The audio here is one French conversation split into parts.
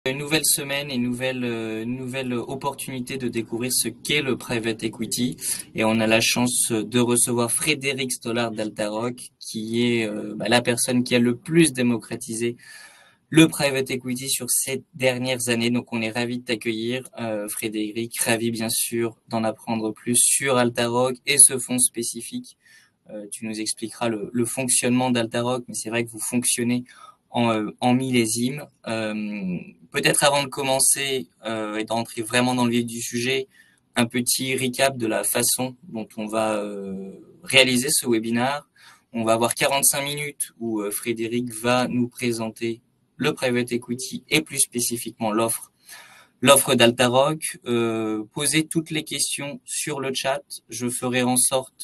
Une nouvelle semaine et une nouvelle opportunité de découvrir ce qu'est le private equity. Et on a la chance de recevoir Frédéric Stollard d'Altaroc, qui est la personne qui a le plus démocratisé le private equity sur ces dernières années. Donc on est ravi de t'accueillir, Frédéric, ravi bien sûr d'en apprendre plus sur Altaroc et ce fonds spécifique. Tu nous expliqueras le fonctionnement d'Altaroc, mais c'est vrai que vous fonctionnez en millésime. Peut-être avant de commencer et d'entrer vraiment dans le vif du sujet, un petit recap de la façon dont on va réaliser ce webinaire. On va avoir 45 minutes où Frédéric va nous présenter le private equity et plus spécifiquement l'offre d'Altaroc, poser toutes les questions sur le chat. Je ferai en sorte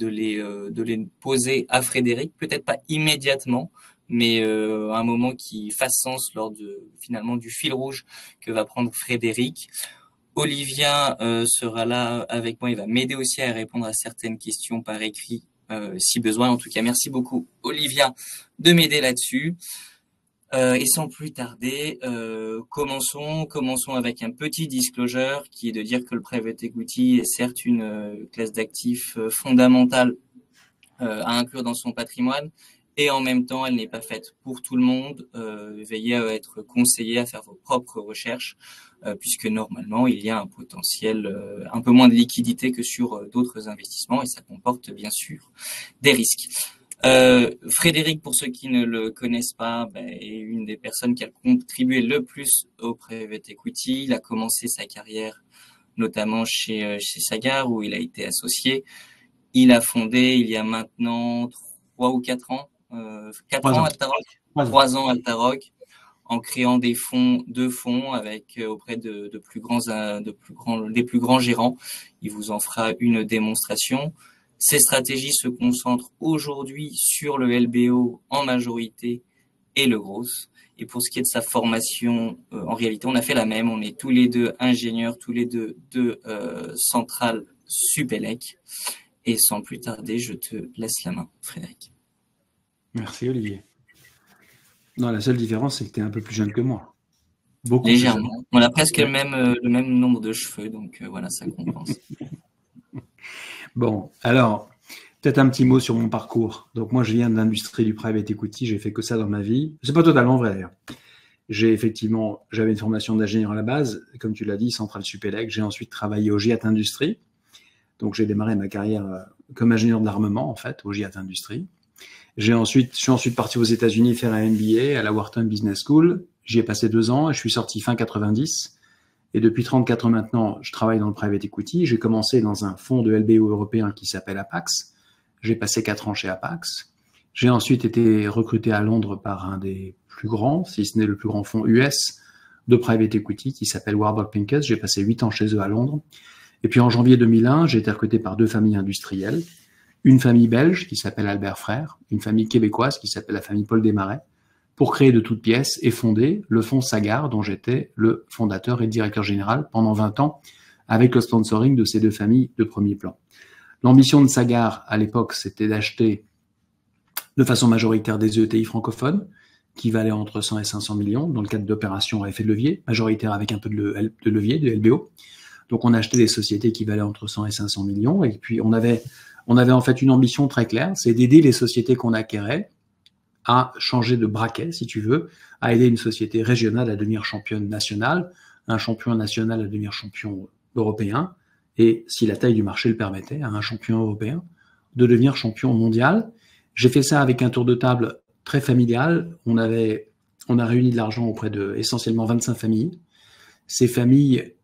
de les poser à Frédéric, peut-être pas immédiatement, mais à un moment qui fasse sens lors finalement du fil rouge que va prendre Frédéric. Olivia sera là avec moi, il va m'aider aussi à répondre à certaines questions par écrit si besoin. En tout cas, merci beaucoup Olivia de m'aider là-dessus. Et sans plus tarder, commençons avec un petit disclosure qui est de dire que le private equity est certes une classe d'actifs fondamentale à inclure dans son patrimoine, et en même temps, elle n'est pas faite pour tout le monde. Veillez à être conseillé à faire vos propres recherches, puisque normalement, il y a un potentiel un peu moins de liquidité que sur d'autres investissements, et ça comporte bien sûr des risques. Frédéric, pour ceux qui ne le connaissent pas, est une des personnes qui a contribué le plus au private equity. Il a commencé sa carrière notamment chez Sagard, où il a été associé. Il a fondé, il y a maintenant 3 ou 4 ans, 4 ans Altaroc, 3 ans Altaroc, en créant deux fonds avec auprès des plus grands gérants. Il vous en fera une démonstration. Ces stratégies se concentrent aujourd'hui sur le LBO en majorité et le gros. Et pour ce qui est de sa formation, en réalité, on a fait la même. On est tous les deux ingénieurs, tous les deux de Centrale Supélec. Et sans plus tarder, je te laisse la main, Frédéric. Merci, Olivier. Non, la seule différence, c'est que tu es un peu plus jeune que moi. Beaucoup légèrement. On a presque le même nombre de cheveux, donc voilà, ça compense. Bon, alors, peut-être un petit mot sur mon parcours. Donc moi, je viens de l'industrie du private equity, j'ai fait que ça dans ma vie. C'est pas totalement vrai, d'ailleurs. J'avais une formation d'ingénieur à la base, comme tu l'as dit, Centrale Supélec. J'ai ensuite travaillé au GIAT Industrie. Donc j'ai démarré ma carrière comme ingénieur de l'armement, en fait, au GIAT Industrie. Je suis ensuite parti aux États-Unis faire un MBA à la Wharton Business School. J'y ai passé 2 ans et je suis sorti fin 90. Et depuis 34 ans maintenant, je travaille dans le private equity. J'ai commencé dans un fonds de LBO européen qui s'appelle Apax. J'ai passé 4 ans chez Apax. J'ai ensuite été recruté à Londres par un des plus grands, si ce n'est le plus grand fonds US de private equity qui s'appelle Warburg Pincus. J'ai passé 8 ans chez eux à Londres. Et puis en janvier 2001, j'ai été recruté par 2 familles industrielles. Une famille belge qui s'appelle Albert Frère, une famille québécoise qui s'appelle la famille Paul Desmarais, pour créer de toutes pièces et fonder le fonds Sagard, dont j'étais le fondateur et le directeur général pendant 20 ans, avec le sponsoring de ces 2 familles de premier plan. L'ambition de Sagard, à l'époque, c'était d'acheter de façon majoritaire des ETI francophones, qui valaient entre 100 et 500 millions, dans le cadre d'opérations à effet de levier, majoritaire avec un peu de levier, de LBO. Donc on a acheté des sociétés qui valaient entre 100 et 500 millions, et puis on avait en fait une ambition très claire, c'est d'aider les sociétés qu'on acquérait à changer de braquet, si tu veux, à aider une société régionale à devenir championne nationale, un champion national à devenir champion européen, et si la taille du marché le permettait, à un champion européen de devenir champion mondial. J'ai fait ça avec un tour de table très familial. On a réuni de l'argent auprès de essentiellement 25 familles. Ces familles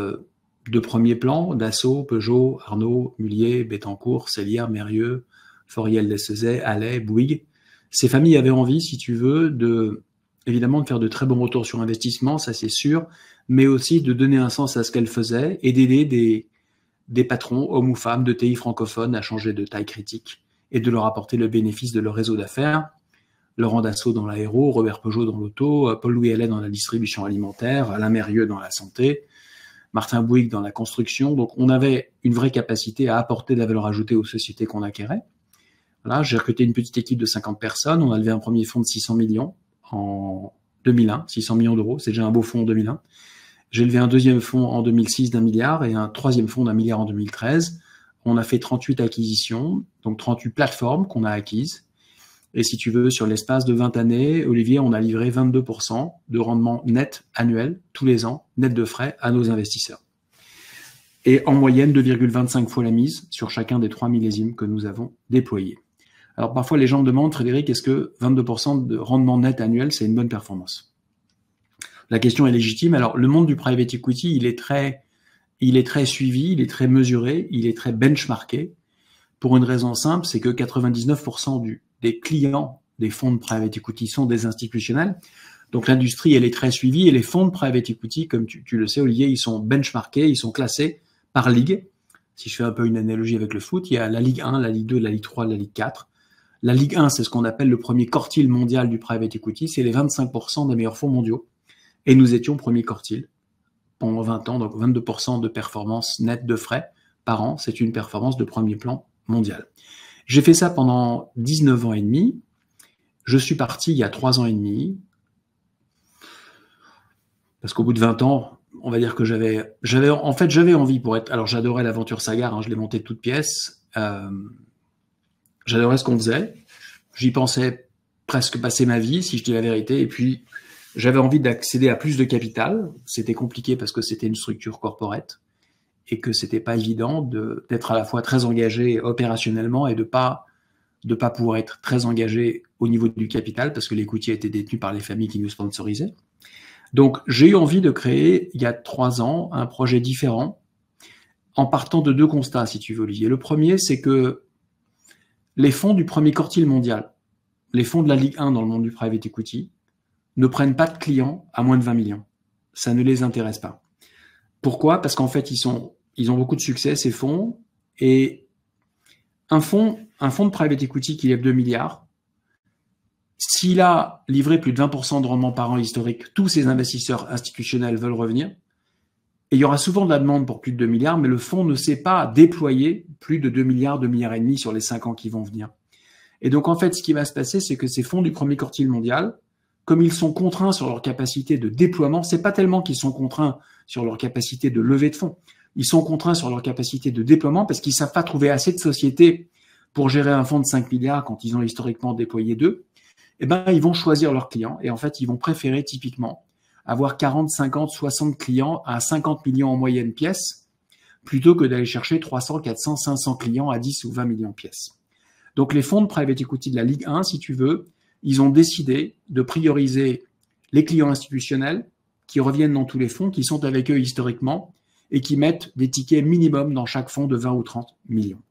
de premier plan, Dassault, Peugeot, Arnaud, Mullier, Bettencourt, Célière, Mérieux, Foriel Desezet, Allais, Bouygues. Ces familles avaient envie, si tu veux, évidemment de faire de très bons retours sur investissement, ça c'est sûr, mais aussi de donner un sens à ce qu'elles faisaient et d'aider des patrons, hommes ou femmes, de TI francophones à changer de taille critique et de leur apporter le bénéfice de leur réseau d'affaires. Laurent Dassault dans l'aéro, Robert Peugeot dans l'auto, Paul-Louis Hellet dans la distribution alimentaire, Alain Mérieux dans la santé, Martin Bouygues dans la construction. Donc, on avait une vraie capacité à apporter de la valeur ajoutée aux sociétés qu'on acquérait. Voilà, j'ai recruté une petite équipe de 50 personnes. On a levé un premier fonds de 600 millions en 2001, 600 millions d'euros, c'est déjà un beau fonds en 2001. J'ai levé un deuxième fonds en 2006 d'1 milliard et un troisième fonds d'1 milliard en 2013. On a fait 38 acquisitions, donc 38 plateformes qu'on a acquises. Et si tu veux, sur l'espace de 20 années, Olivier, on a livré 22% de rendement net annuel, tous les ans, net de frais, à nos investisseurs. Et en moyenne, 2,25 fois la mise sur chacun des 3 millésimes que nous avons déployés. Alors parfois, les gens me demandent, Frédéric, est-ce que 22% de rendement net annuel, c'est une bonne performance? La question est légitime. Alors, le monde du private equity, il est très suivi, il est très mesuré, il est très benchmarké. Pour une raison simple, c'est que 99% des clients des fonds de private equity sont des institutionnels. Donc, l'industrie, elle est très suivie et les fonds de private equity, comme tu le sais, Olivier, ils sont benchmarkés, ils sont classés par ligue. Si je fais un peu une analogie avec le foot, il y a la Ligue 1, la Ligue 2, la Ligue 3, la Ligue 4. La Ligue 1, c'est ce qu'on appelle le premier quartile mondial du private equity. C'est les 25% des meilleurs fonds mondiaux. Et nous étions premier quartile pendant 20 ans, donc 22% de performance nette de frais par an. C'est une performance de premier plan mondial. J'ai fait ça pendant 19 ans et demi. Je suis parti il y a 3 ans et demi. Parce qu'au bout de 20 ans, on va dire que j'avais envie pour être. Alors, j'adorais l'aventure Sagar, hein, je l'ai montée de toutes pièces. J'adorais ce qu'on faisait. J'y pensais presque passer ma vie, si je dis la vérité. Et puis, j'avais envie d'accéder à plus de capital. C'était compliqué parce que c'était une structure corporate et que c'était pas évident d'être à la fois très engagé opérationnellement et de pas pouvoir être très engagé au niveau du capital parce que l'equity était détenu par les familles qui nous sponsorisaient. Donc, j'ai eu envie de créer, il y a 3 ans, un projet différent en partant de 2 constats, si tu veux, Olivier. Le premier, c'est que les fonds du premier quartile mondial, les fonds de la Ligue 1 dans le monde du private equity, ne prennent pas de clients à moins de 20 millions. Ça ne les intéresse pas. Pourquoi? Parce qu'en fait, ils ont beaucoup de succès, ces fonds, et un fonds de private equity qui lève 2 milliards, s'il a livré plus de 20% de rendement par an historique, tous ces investisseurs institutionnels veulent revenir. Et il y aura souvent de la demande pour plus de 2 milliards, mais le fonds ne sait pas déployer plus de 2 milliards, 2 milliards et demi sur les 5 ans qui vont venir. Et donc, en fait, ce qui va se passer, c'est que ces fonds du premier quartile mondial, comme ils sont contraints sur leur capacité de déploiement, c'est pas tellement qu'ils sont contraints sur leur capacité de levée de fonds. Ils sont contraints sur leur capacité de déploiement parce qu'ils savent pas trouver assez de sociétés pour gérer un fonds de 5 milliards quand ils ont historiquement déployé 2. Eh ben, ils vont choisir leurs clients et en fait, ils vont préférer typiquement avoir 40, 50, 60 clients à 50 millions en moyenne pièce plutôt que d'aller chercher 300, 400, 500 clients à 10 ou 20 millions pièces. Donc, les fonds de private equity de la Ligue 1, si tu veux, ils ont décidé de prioriser les clients institutionnels qui reviennent dans tous les fonds, qui sont avec eux historiquement et qui mettent des tickets minimum dans chaque fonds de 20 ou 30 millions.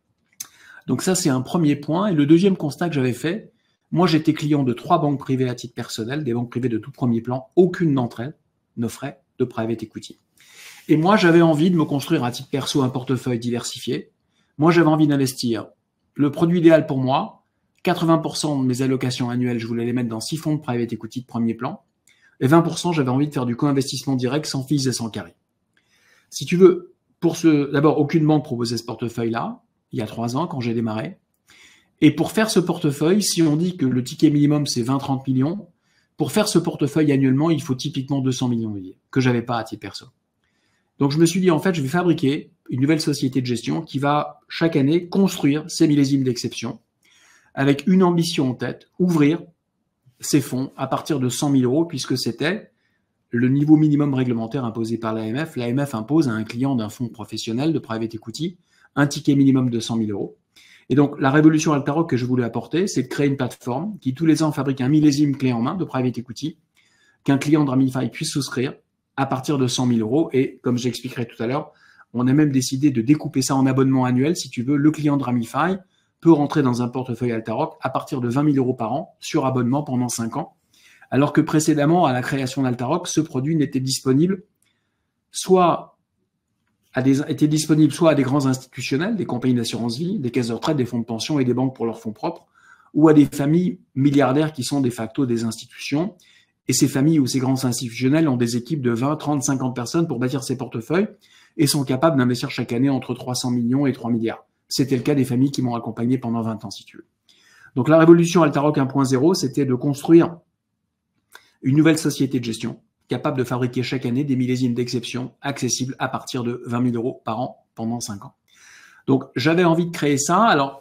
Donc ça, c'est un premier point. Et le deuxième constat que j'avais fait, moi, j'étais client de 3 banques privées à titre personnel, des banques privées de tout premier plan. Aucune d'entre elles n'offrait de private equity. Et moi, j'avais envie de me construire à titre perso un portefeuille diversifié. Moi, j'avais envie d'investir. Le produit idéal pour moi, 80% de mes allocations annuelles, je voulais les mettre dans 6 fonds de private equity de premier plan. Et 20%, j'avais envie de faire du co-investissement direct sans fees et sans carry. Si tu veux, d'abord, aucune banque proposait ce portefeuille-là, il y a 3 ans, quand j'ai démarré. Et pour faire ce portefeuille, si on dit que le ticket minimum, c'est 20-30 millions, pour faire ce portefeuille annuellement, il faut typiquement 200 millions que j'avais pas à titre perso. Donc, je me suis dit, en fait, je vais fabriquer une nouvelle société de gestion qui va, chaque année, construire ces millésimes d'exception avec une ambition en tête, ouvrir ces fonds à partir de 100 000 euros, puisque c'était le niveau minimum réglementaire imposé par l'AMF. L'AMF impose à un client d'un fonds professionnel de private equity un ticket minimum de 100 000 euros. Et donc, la révolution Altaroc que je voulais apporter, c'est de créer une plateforme qui, tous les ans, fabrique un millésime clé en main de private equity qu'un client de Ramify puisse souscrire à partir de 100 000 euros. Et comme j'expliquerai tout à l'heure, on a même décidé de découper ça en abonnement annuel. Si tu veux, le client de Ramify peut rentrer dans un portefeuille Altaroc à partir de 20 000 euros par an sur abonnement pendant 5 ans. Alors que précédemment, à la création d'Altaroc, ce produit n'était disponible soit à des grands institutionnels, des compagnies d'assurance vie, des caisses de retraite, des fonds de pension et des banques pour leurs fonds propres, ou à des familles milliardaires qui sont de facto des institutions. Et ces familles ou ces grands institutionnels ont des équipes de 20, 30, 50 personnes pour bâtir ces portefeuilles et sont capables d'investir chaque année entre 300 millions et 3 milliards. C'était le cas des familles qui m'ont accompagné pendant 20 ans, si tu veux. Donc la révolution Altaroc 1.0, c'était de construire une nouvelle société de gestion capable de fabriquer chaque année des millésimes d'exception accessibles à partir de 20 000 € par an pendant 5 ans. Donc, j'avais envie de créer ça. Alors,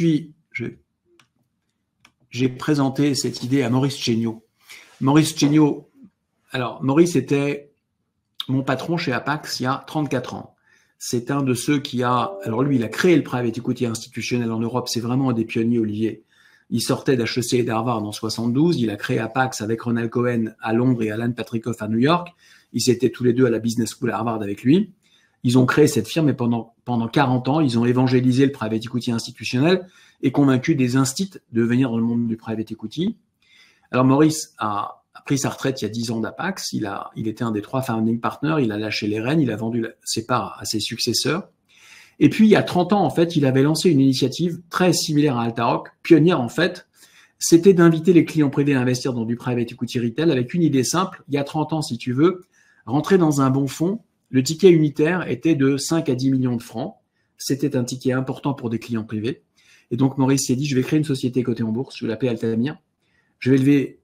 j'ai présenté cette idée à Maurice Chéniaud. Maurice Chéniaud, alors, Maurice était mon patron chez Apax il y a 34 ans. C'est un de ceux qui alors lui, il a créé le private equity institutionnel en Europe. C'est vraiment un des pionniers, Olivier. Il sortait d'HEC et d'Harvard en 72. Il a créé Apax avec Ronald Cohen à Londres et Alan Patricof à New York. Ils étaient tous les deux à la Business School à Harvard avec lui. Ils ont créé cette firme et pendant 40 ans, ils ont évangélisé le private equity institutionnel et convaincu des instits de venir dans le monde du private equity. Alors Maurice a pris sa retraite il y a 10 ans d'Apax. Il était un des 3 founding partners. Il a lâché les rênes. Il a vendu ses parts à ses successeurs. Et puis, il y a 30 ans, en fait, il avait lancé une initiative très similaire à Altaroc, pionnière, en fait. C'était d'inviter les clients privés à investir dans du private equity retail avec une idée simple. Il y a 30 ans, si tu veux, rentrer dans un bon fonds, le ticket unitaire était de 5 à 10 millions de francs. C'était un ticket important pour des clients privés. Et donc, Maurice s'est dit, je vais créer une société cotée en bourse. Je vais l'appeler Altamir. Je vais lever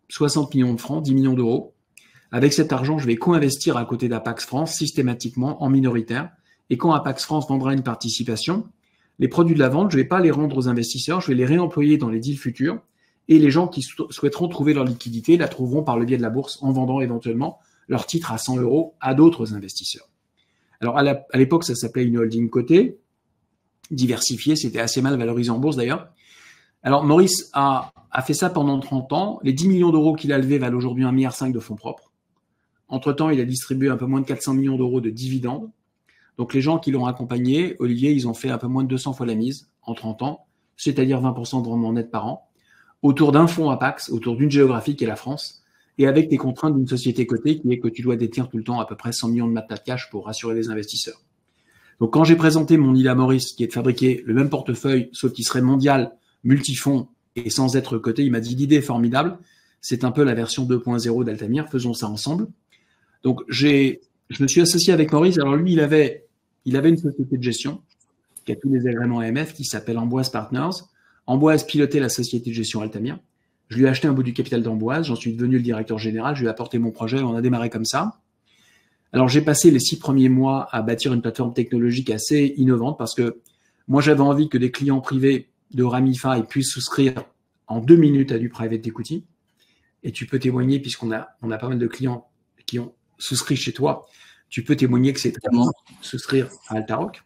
60 millions de francs, 10 millions d'euros. Avec cet argent, je vais co-investir à côté d'Apax France systématiquement en minoritaire. Et quand Apax France vendra une participation, les produits de la vente, je ne vais pas les rendre aux investisseurs, je vais les réemployer dans les deals futurs. Et les gens qui souhaiteront trouver leur liquidité la trouveront par le biais de la bourse en vendant éventuellement leur titre à 100 € à d'autres investisseurs. Alors à l'époque, ça s'appelait une holding cotée, diversifiée, c'était assez mal valorisé en bourse d'ailleurs. Alors Maurice a fait ça pendant 30 ans. Les 10 millions d'euros qu'il a levés valent aujourd'hui 1,5 milliard de fonds propres. Entre-temps, il a distribué un peu moins de 400 millions d'euros de dividendes. Donc, les gens qui l'ont accompagné, Olivier, ils ont fait un peu moins de 200 fois la mise en 30 ans, c'est-à-dire 20% de rendement net par an, autour d'un fonds Apax, autour d'une géographie qui est la France, et avec les contraintes d'une société cotée qui est que tu dois détenir tout le temps à peu près 100 millions de matelas de cash pour rassurer les investisseurs. Donc, quand j'ai présenté mon idée à Maurice, qui est de fabriquer le même portefeuille, sauf qu'il serait mondial, multifonds et sans être coté, il m'a dit l'idée est formidable, c'est un peu la version 2.0 d'Altamir, faisons ça ensemble. Donc, je me suis associé avec Maurice. Alors, lui, il avait une société de gestion qui a tous les agréments AMF qui s'appelle Amboise Partners. Amboise pilotait la société de gestion Altamir. Je lui ai acheté un bout du capital d'Amboise. J'en suis devenu le directeur général. Je lui ai apporté mon projet. On a démarré comme ça. Alors, j'ai passé les 6 premiers mois à bâtir une plateforme technologique assez innovante parce que moi, j'avais envie que des clients privés de Ramify puissent souscrire en 2 minutes à du private equity. Et tu peux témoigner, puisqu'on a pas mal de clients qui ont souscrit chez toi, tu peux témoigner que c'est vraiment souscrire à Altaroc.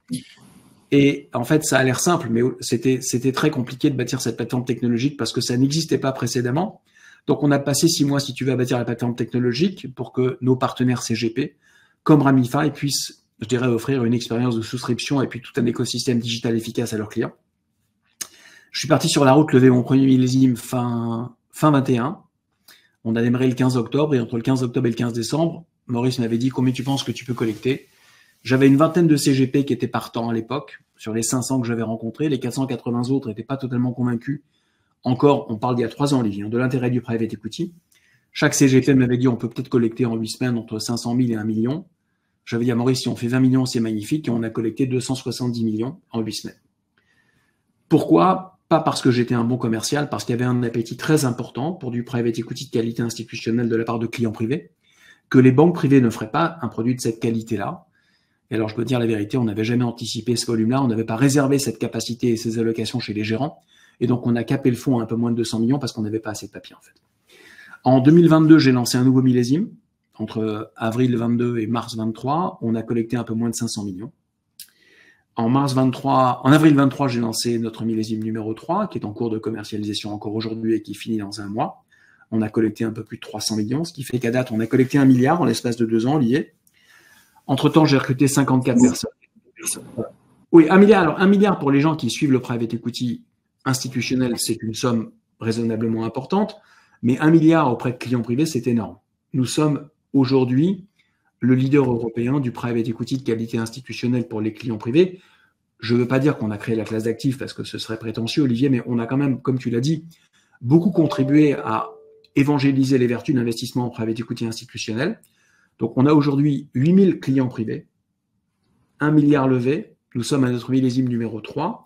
Et en fait, ça a l'air simple, mais c'était très compliqué de bâtir cette plateforme technologique parce que ça n'existait pas précédemment. Donc, on a passé 6 mois, si tu veux, à bâtir la plateforme technologique pour que nos partenaires CGP, comme Ramify, puissent, je dirais, offrir une expérience de souscription et puis tout un écosystème digital efficace à leurs clients. Je suis parti sur la route, lever mon premier millésime fin 21. On a démarré le 15 octobre et entre le 15 octobre et le 15 décembre, Maurice m'avait dit combien tu penses que tu peux collecter. J'avais une vingtaine de CGP qui étaient partants à l'époque, sur les 500 que j'avais rencontrés. Les 480 autres n'étaient pas totalement convaincus. Encore, on parle d'il y a 3 ans, Olivier, de l'intérêt du private equity. Chaque CGP m'avait dit on peut peut-être collecter en 8 semaines entre 500 000 et 1 million. J'avais dit à Maurice, si on fait 20 millions, c'est magnifique. Et on a collecté 270 millions en 8 semaines. Pourquoi ? Pas parce que j'étais un bon commercial, parce qu'il y avait un appétit très important pour du private equity de qualité institutionnelle de la part de clients privés, que les banques privées ne feraient pas un produit de cette qualité-là. Et alors, je peux dire la vérité, on n'avait jamais anticipé ce volume-là, on n'avait pas réservé cette capacité et ces allocations chez les gérants. Et donc, on a capé le fonds à un peu moins de 200 millions parce qu'on n'avait pas assez de papier, en fait. En 2022, j'ai lancé un nouveau millésime. Entre avril 22 et mars 23, on a collecté un peu moins de 500 millions. En avril 23, j'ai lancé notre millésime numéro 3, qui est en cours de commercialisation encore aujourd'hui et qui finit dans un mois. On a collecté un peu plus de 300 millions, ce qui fait qu'à date, on a collecté 1 milliard en l'espace de 2 ans liés. Entre-temps, j'ai recruté 54 personnes. Oui, 1 milliard. Alors, 1 milliard pour les gens qui suivent le private equity institutionnel, c'est une somme raisonnablement importante, mais 1 milliard auprès de clients privés, c'est énorme. Nous sommes aujourd'hui le leader européen du private equity de qualité institutionnelle pour les clients privés. Je ne veux pas dire qu'on a créé la classe d'actifs parce que ce serait prétentieux, Olivier, mais on a quand même, comme tu l'as dit, beaucoup contribué à évangéliser les vertus d'investissement en private equity institutionnel. Donc, on a aujourd'hui 8000 clients privés, 1 milliard levé. Nous sommes à notre millésime numéro 3.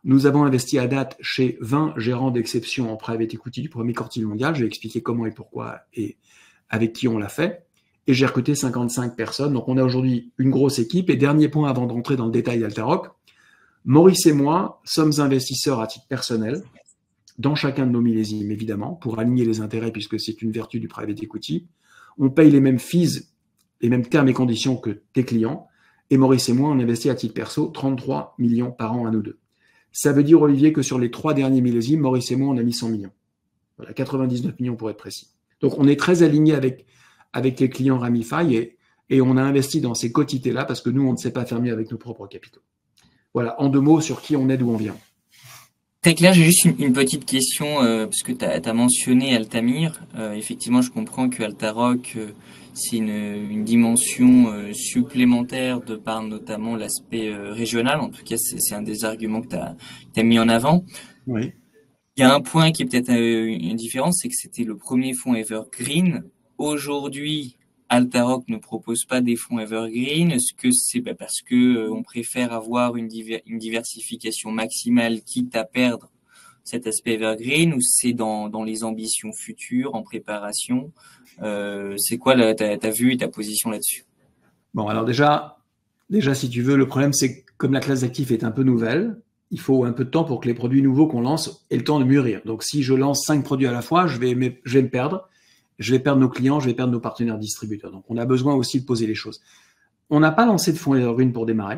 Nous avons investi à date chez 20 gérants d'exception en private equity du premier quartile mondial. Je vais expliquer comment et pourquoi et avec qui on l'a fait. Et j'ai recruté 55 personnes. Donc, on a aujourd'hui une grosse équipe. Et dernier point avant de rentrer dans le détail d'Altaroc, Maurice et moi sommes investisseurs à titre personnel dans chacun de nos millésimes, évidemment, pour aligner les intérêts puisque c'est une vertu du private equity. On paye les mêmes fees, les mêmes termes et conditions que tes clients. Et Maurice et moi, on investit à titre perso 33 millions par an à nous deux. Ça veut dire, Olivier, que sur les 3 derniers millésimes, Maurice et moi, on a mis 100 millions. Voilà, 99 millions pour être précis. Donc, on est très aligné avec les clients Ramify et on a investi dans ces quotités-là parce que nous, on ne sait pas faire mieux avec nos propres capitaux. Voilà, en 2 mots sur qui on est, d'où on vient. Très clair, j'ai juste une petite question, parce que tu as mentionné Altamir. Effectivement, je comprends que Altaroc, c'est une dimension supplémentaire de par notamment l'aspect régional. En tout cas, c'est un des arguments que tu as mis en avant. Oui. Il y a un point qui est peut-être une différence, c'est que c'était le premier fonds Evergreen. Aujourd'hui, Altaroc ne propose pas des fonds Evergreen. Est-ce que c'est parce que on préfère avoir une diversification maximale quitte à perdre cet aspect Evergreen, ou c'est dans les ambitions futures, en préparation? C'est quoi ta vue et ta position là-dessus? Bon, alors déjà, si tu veux, le problème, c'est que comme la classe d'actifs est un peu nouvelle, il faut un peu de temps pour que les produits nouveaux qu'on lance aient le temps de mûrir. Donc, si je lance 5 produits à la fois, je vais me perdre. Je vais perdre nos clients, je vais perdre nos partenaires distributeurs. Donc, on a besoin aussi de poser les choses. On n'a pas lancé de fonds Evergreen pour démarrer.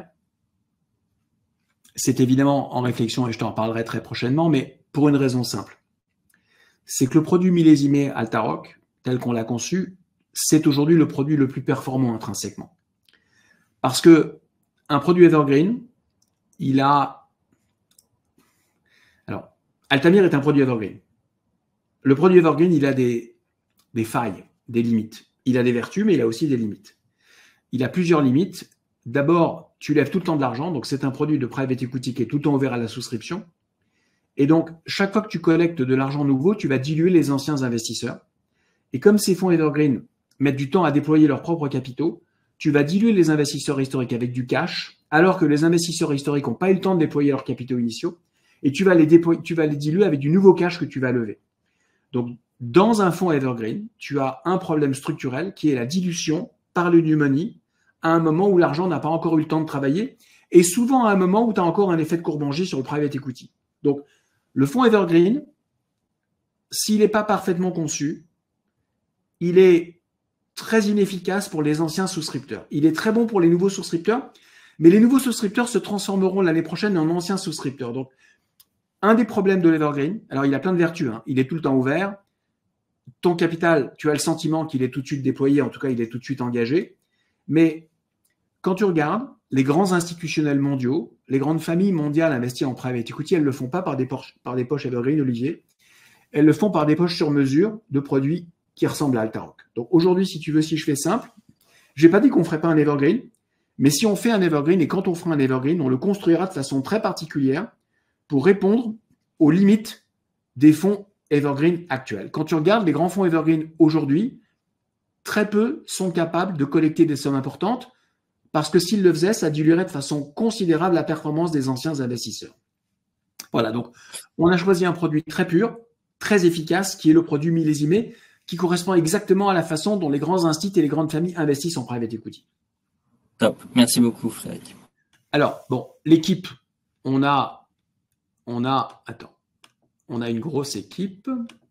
C'est évidemment en réflexion et je t'en parlerai très prochainement, mais pour une raison simple. C'est que le produit millésimé Altaroc, tel qu'on l'a conçu, c'est aujourd'hui le produit le plus performant intrinsèquement. Parce que un produit Evergreen, il a... Alors, Altamir est un produit Evergreen. Le produit Evergreen, il a des failles, des limites. Il a des vertus, mais il a aussi des limites. Il a plusieurs limites. D'abord, tu lèves tout le temps de l'argent, donc c'est un produit de private equity qui est tout le temps ouvert à la souscription. Et donc, chaque fois que tu collectes de l'argent nouveau, tu vas diluer les anciens investisseurs. Et comme ces fonds Evergreen mettent du temps à déployer leurs propres capitaux, tu vas diluer les investisseurs historiques avec du cash, alors que les investisseurs historiques n'ont pas eu le temps de déployer leurs capitaux initiaux, et tu vas les diluer avec du nouveau cash que tu vas lever. Donc, dans un fonds Evergreen, tu as un problème structurel qui est la dilution par le new money à un moment où l'argent n'a pas encore eu le temps de travailler et souvent à un moment où tu as encore un effet de courbe-en-J sur le private equity. Donc, le fonds Evergreen, s'il n'est pas parfaitement conçu, il est très inefficace pour les anciens souscripteurs. Il est très bon pour les nouveaux souscripteurs, mais les nouveaux souscripteurs se transformeront l'année prochaine en anciens souscripteurs. Donc, un des problèmes de l'Evergreen, alors il a plein de vertus, il est tout le temps ouvert. Ton capital, tu as le sentiment qu'il est tout de suite déployé, en tout cas, il est tout de suite engagé. Mais quand tu regardes, les grands institutionnels mondiaux, les grandes familles mondiales investies en private equity, elles ne le font pas par des poches Evergreen, Olivier. Elles le font par des poches sur mesure de produits qui ressemblent à Altaroc. Donc aujourd'hui, si tu veux, si je fais simple, je n'ai pas dit qu'on ne ferait pas un Evergreen, mais si on fait un Evergreen, et quand on fera un Evergreen, on le construira de façon très particulière pour répondre aux limites des fonds Evergreen actuels. Quand tu regardes les grands fonds Evergreen aujourd'hui, très peu sont capables de collecter des sommes importantes parce que s'ils le faisaient, ça diluerait de façon considérable la performance des anciens investisseurs. Voilà, donc on a choisi un produit très pur, très efficace, qui est le produit millésimé, qui correspond exactement à la façon dont les grands instituts et les grandes familles investissent en private equity. Top, merci beaucoup Frédéric. Alors, bon, l'équipe, on a une grosse équipe.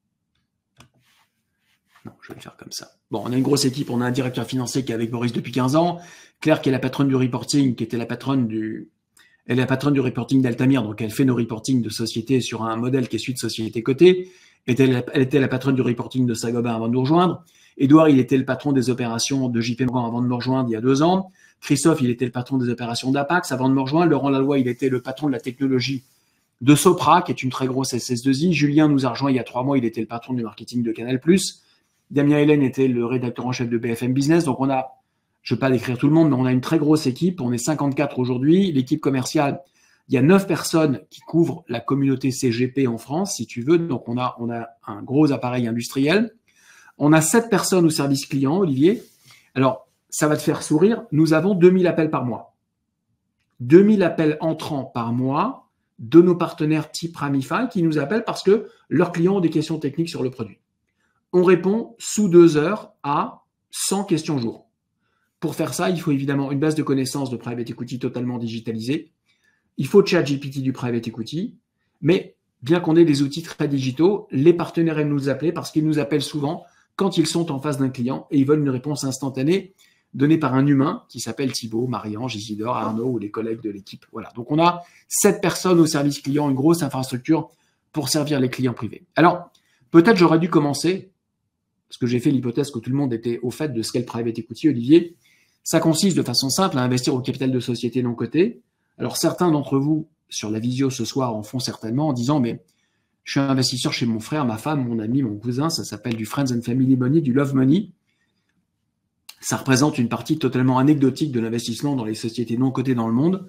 Non, je vais le faire comme ça. Bon, on a une grosse équipe, on a un directeur financier qui est avec Maurice depuis 15 ans, Claire qui est la patronne du reporting, qui était la patronne du reporting d'Altamir, donc elle fait nos reportings de société sur un modèle qui est celui de société cotée. Elle était la patronne du reporting de Saint-Gobain avant de nous rejoindre. Édouard, il était le patron des opérations de JP Morgan avant de me rejoindre il y a 2 ans. Christophe, il était le patron des opérations d'Apax avant de me rejoindre. Laurent Laloy, il était le patron de la technologie de Sopra, qui est une très grosse SS2I. Julien nous a rejoint il y a 3 mois, il était le patron du marketing de Canal+. Damien Hélène était le rédacteur en chef de BFM Business. Donc je ne vais pas décrire tout le monde, mais on a une très grosse équipe. On est 54 aujourd'hui. L'équipe commerciale, il y a 9 personnes qui couvrent la communauté CGP en France, si tu veux. Donc on a un gros appareil industriel. On a 7 personnes au service client, Olivier. Alors, ça va te faire sourire. Nous avons 2000 appels par mois. 2000 appels entrants par mois de nos partenaires type Ramify qui nous appellent parce que leurs clients ont des questions techniques sur le produit. On répond sous 2 heures à 100 questions jour. Pour faire ça, il faut évidemment une base de connaissances de private equity totalement digitalisée. Il faut ChatGPT du private equity, mais bien qu'on ait des outils très digitaux, les partenaires aiment nous appeler parce qu'ils nous appellent souvent quand ils sont en face d'un client et ils veulent une réponse instantanée donnée par un humain qui s'appelle Thibaut, Marie-Ange, Isidore, Arnaud ou les collègues de l'équipe. Voilà. Donc, on a 7 personnes au service client, une grosse infrastructure pour servir les clients privés. Alors, peut-être j'aurais dû commencer, parce que j'ai fait l'hypothèse que tout le monde était au fait de ce qu'est le private equity, Olivier. Ça consiste de façon simple à investir au capital de société non cotée. Alors, certains d'entre vous, sur la visio ce soir, en font certainement en disant, mais je suis un investisseur chez mon frère, ma femme, mon ami, mon cousin, ça s'appelle du Friends and Family Money, du Love Money. Ça représente une partie totalement anecdotique de l'investissement dans les sociétés non cotées dans le monde.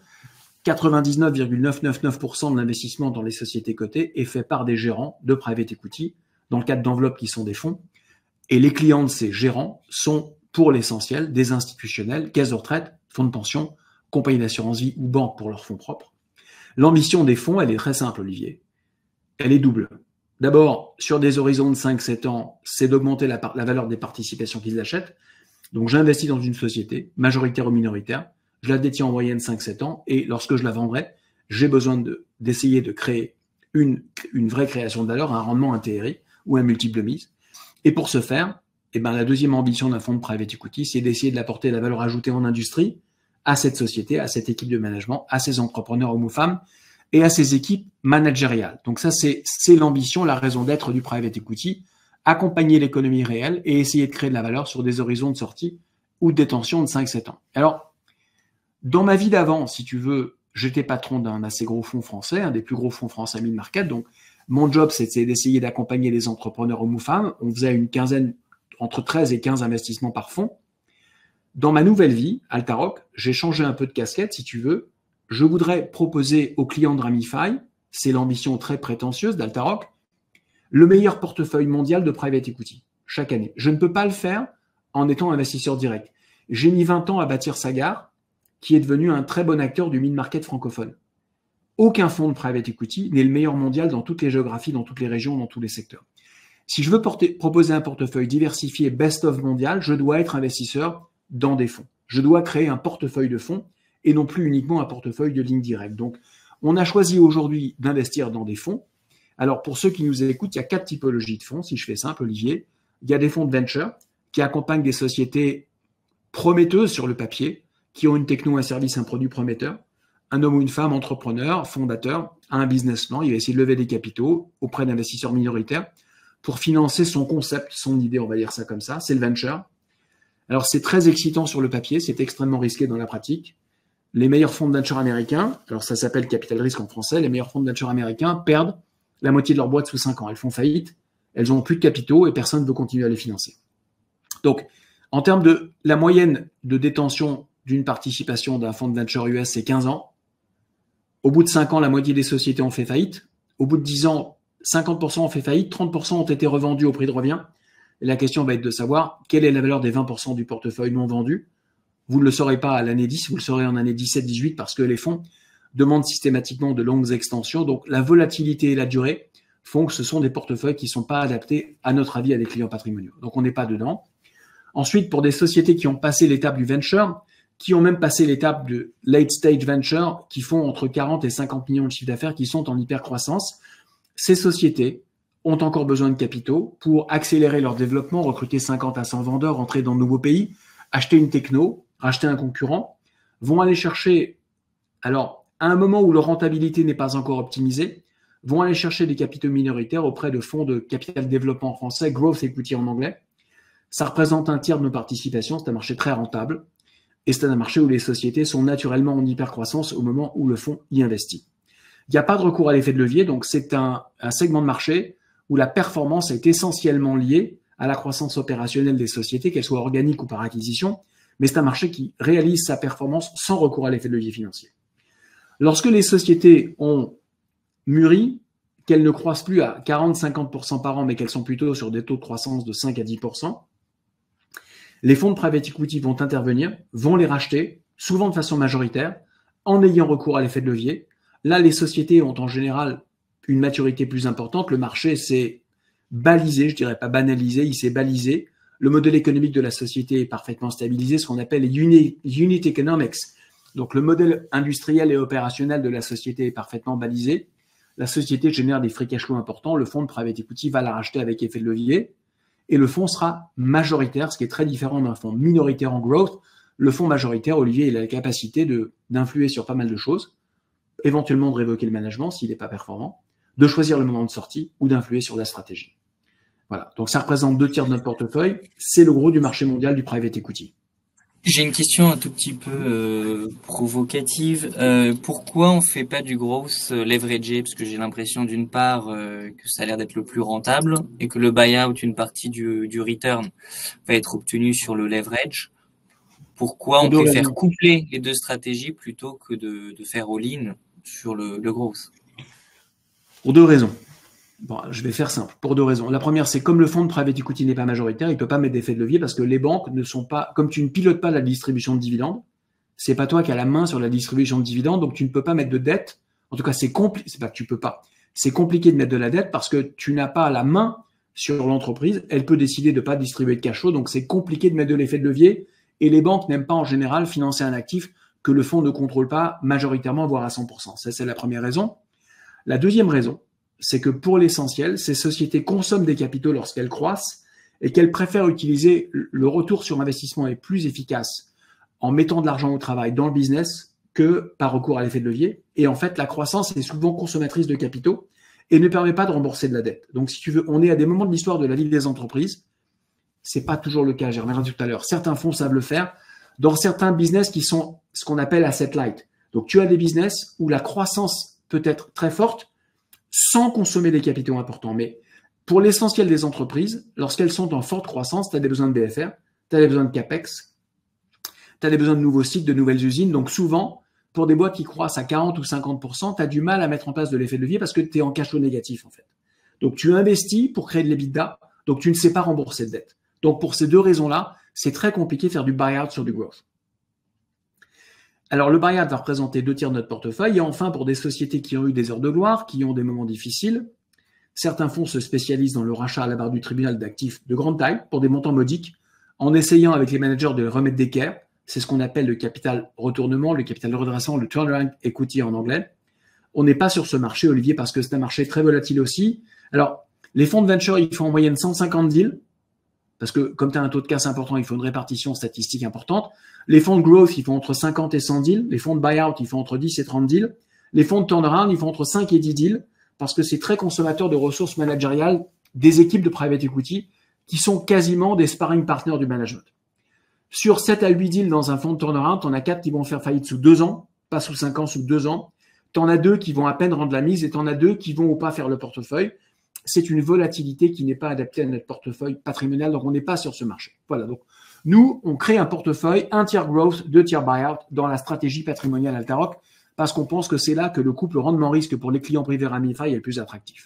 99,999% de l'investissement dans les sociétés cotées est fait par des gérants de private equity, dans le cadre d'enveloppes qui sont des fonds. Et les clients de ces gérants sont, pour l'essentiel, des institutionnels, caisses de retraite, fonds de pension, compagnies d'assurance vie ou banques pour leurs fonds propres. L'ambition des fonds, elle est très simple, Olivier. Elle est double. D'abord, sur des horizons de 5-7 ans, c'est d'augmenter la valeur des participations qu'ils achètent. Donc, j'investis dans une société, majoritaire ou minoritaire, je la détiens en moyenne 5-7 ans, et lorsque je la vendrai, j'ai besoin d'essayer de créer une vraie création de valeur, un rendement intérêt ou un multiple de mise. Et pour ce faire, la deuxième ambition d'un fonds de private equity, c'est d'essayer de l'apporter la valeur ajoutée en industrie à cette société, à cette équipe de management, à ces entrepreneurs hommes ou femmes et à ces équipes managériales. Donc ça, c'est l'ambition, la raison d'être du private equity, accompagner l'économie réelle et essayer de créer de la valeur sur des horizons de sortie ou de détention de 5-7 ans. Alors, dans ma vie d'avant, si tu veux, j'étais patron d'un assez gros fonds français, un des plus gros fonds français mid-market. Donc, mon job, c'était d'essayer d'accompagner les entrepreneurs hommes ou femmes. On faisait une quinzaine, entre 13 et 15 investissements par fonds. Dans ma nouvelle vie, Altaroc, j'ai changé un peu de casquette, si tu veux. Je voudrais proposer aux clients de Ramify, c'est l'ambition très prétentieuse d'Altaroc, le meilleur portefeuille mondial de private equity chaque année. Je ne peux pas le faire en étant investisseur direct. J'ai mis 20 ans à bâtir Sagard, qui est devenu un très bon acteur du mid-market francophone. Aucun fonds de private equity n'est le meilleur mondial dans toutes les géographies, dans toutes les régions, dans tous les secteurs. Si je veux proposer un portefeuille diversifié best-of mondial, je dois être investisseur dans des fonds. Je dois créer un portefeuille de fonds et non plus uniquement un portefeuille de ligne directe. Donc, on a choisi aujourd'hui d'investir dans des fonds. Alors, pour ceux qui nous écoutent, il y a 4 typologies de fonds, si je fais simple, Olivier. Il y a des fonds de venture qui accompagnent des sociétés prometteuses sur le papier, qui ont une techno, un service, un produit prometteur. Un homme ou une femme entrepreneur, fondateur, a un business plan, il va essayer de lever des capitaux auprès d'investisseurs minoritaires pour financer son concept, son idée, on va dire ça comme ça, c'est le venture. Alors, c'est très excitant sur le papier, c'est extrêmement risqué dans la pratique. Les meilleurs fonds de venture américains, alors ça s'appelle capital risque en français, les meilleurs fonds de venture américains perdent la moitié de leur boîte sous 5 ans. Elles font faillite, elles n'ont plus de capitaux et personne ne veut continuer à les financer. Donc, en termes de la moyenne de détention d'une participation d'un fonds de venture US, c'est 15 ans. Au bout de 5 ans, la moitié des sociétés ont fait faillite. Au bout de 10 ans, 50% ont fait faillite, 30% ont été revendus au prix de revient. Et la question va être de savoir quelle est la valeur des 20% du portefeuille non vendu. Vous ne le saurez pas à l'année 10, vous le saurez en année 17-18 parce que les fonds demandent systématiquement de longues extensions. Donc, la volatilité et la durée font que ce sont des portefeuilles qui ne sont pas adaptés, à notre avis, à des clients patrimoniaux. Donc, on n'est pas dedans. Ensuite, pour des sociétés qui ont passé l'étape du venture, qui ont même passé l'étape de late stage venture, qui font entre 40 et 50 millions de chiffre d'affaires, qui sont en hypercroissance, ces sociétés ont encore besoin de capitaux pour accélérer leur développement, recruter 50 à 100 vendeurs, entrer dans de nouveaux pays, acheter une techno, racheter un concurrent, vont aller chercher, alors à un moment où leur rentabilité n'est pas encore optimisée, vont aller chercher des capitaux minoritaires auprès de fonds de capital développement français, growth equity en anglais. Ça représente un tiers de nos participations, c'est un marché très rentable. Et c'est un marché où les sociétés sont naturellement en hypercroissance au moment où le fonds y investit. Il n'y a pas de recours à l'effet de levier, donc c'est un segment de marché où la performance est essentiellement liée à la croissance opérationnelle des sociétés, qu'elles soient organiques ou par acquisition, mais c'est un marché qui réalise sa performance sans recours à l'effet de levier financier. Lorsque les sociétés ont mûri, qu'elles ne croissent plus à 40-50% par an, mais qu'elles sont plutôt sur des taux de croissance de 5 à 10%, les fonds de private equity vont intervenir, vont les racheter, souvent de façon majoritaire, en ayant recours à l'effet de levier, Là, les sociétés ont en général une maturité plus importante. Le marché s'est balisé, je dirais pas banalisé, il s'est balisé. Le modèle économique de la société est parfaitement stabilisé, ce qu'on appelle les unit economics. Donc, le modèle industriel et opérationnel de la société est parfaitement balisé. La société génère des free cash flow importants. Le fonds de private equity va la racheter avec effet de levier. Et le fonds sera majoritaire, ce qui est très différent d'un fonds minoritaire en growth. Le fonds majoritaire, Olivier, il a la capacité d'influer sur pas mal de choses, éventuellement de révoquer le management s'il n'est pas performant, de choisir le moment de sortie ou d'influer sur la stratégie. Voilà. Donc, ça représente 2 tiers de notre portefeuille. C'est le gros du marché mondial du private equity. J'ai une question un tout petit peu provocative. Pourquoi on fait pas du growth leveragé? Parce que j'ai l'impression d'une part que ça a l'air d'être le plus rentable et que le buyout, une partie du return, va être obtenu sur le leverage. Pourquoi on préfère coupler les deux stratégies plutôt que de faire all-in sur le growth? Pour 2 raisons. Bon, je vais faire simple. Pour 2 raisons. La première, c'est comme le fonds de private equity n'est pas majoritaire, il ne peut pas mettre d'effet de levier parce que les banques ne sont pas, comme tu ne pilotes pas la distribution de dividendes, c'est pas toi qui as la main sur la distribution de dividendes, donc tu ne peux pas mettre de dette. En tout cas, c'est pas que tu peux pas. C'est compliqué de mettre de la dette parce que tu n'as pas la main sur l'entreprise. Elle peut décider de ne pas distribuer de cash flow, donc c'est compliqué de mettre de l'effet de levier. Et les banques n'aiment pas en général financer un actif que le fonds ne contrôle pas majoritairement, voire à 100%. Ça, c'est la première raison. La deuxième raison, c'est que pour l'essentiel, ces sociétés consomment des capitaux lorsqu'elles croissent et qu'elles préfèrent utiliser le retour sur investissement est plus efficace en mettant de l'argent au travail dans le business que par recours à l'effet de levier. Et en fait, la croissance est souvent consommatrice de capitaux et ne permet pas de rembourser de la dette. Donc, si tu veux, on est à des moments de l'histoire de la vie des entreprises. C'est pas toujours le cas, j'y reviendrai tout à l'heure. Certains fonds savent le faire dans certains business qui sont ce qu'on appelle asset light. Donc, tu as des business où la croissance peut être très forte sans consommer des capitaux importants. Mais pour l'essentiel des entreprises, lorsqu'elles sont en forte croissance, tu as des besoins de BFR, tu as des besoins de CAPEX, tu as des besoins de nouveaux sites, de nouvelles usines. Donc souvent, pour des boîtes qui croissent à 40 ou 50%, tu as du mal à mettre en place de l'effet de levier parce que tu es en cash flow négatif en fait. Donc tu investis pour créer de l'EBITDA, donc tu ne sais pas rembourser de dette. Donc pour ces 2 raisons-là, c'est très compliqué de faire du buyout sur du growth. Alors, le buyout va représenter 2 tiers de notre portefeuille. Et enfin, pour des sociétés qui ont eu des heures de gloire, qui ont des moments difficiles, certains fonds se spécialisent dans le rachat à la barre du tribunal d'actifs de grande taille pour des montants modiques, en essayant avec les managers de remettre d'équerre. C'est ce qu'on appelle le capital retournement, le capital redressant, le turnaround equity en anglais. On n'est pas sur ce marché, Olivier, parce que c'est un marché très volatile aussi. Alors, les fonds de venture, ils font en moyenne 150 deals, parce que comme tu as un taux de casse important, il faut une répartition statistique importante. Les fonds de growth, ils font entre 50 et 100 deals. Les fonds de buyout, ils font entre 10 et 30 deals. Les fonds de turnaround, ils font entre 5 et 10 deals parce que c'est très consommateur de ressources managériales des équipes de private equity qui sont quasiment des sparring partners du management. Sur 7 à 8 deals dans un fonds de turnaround, tu en as 4 qui vont faire faillite sous 2 ans, pas sous 5 ans, sous 2 ans. Tu en as 2 qui vont à peine rendre la mise et tu en as 2 qui vont ou pas faire le portefeuille. C'est une volatilité qui n'est pas adaptée à notre portefeuille patrimonial, donc on n'est pas sur ce marché. Voilà, donc nous, on crée un portefeuille, 1 tiers growth, 2 tiers buyout dans la stratégie patrimoniale Altaroc, parce qu'on pense que c'est là que le couple rendement-risque pour les clients privés Ramify est le plus attractif.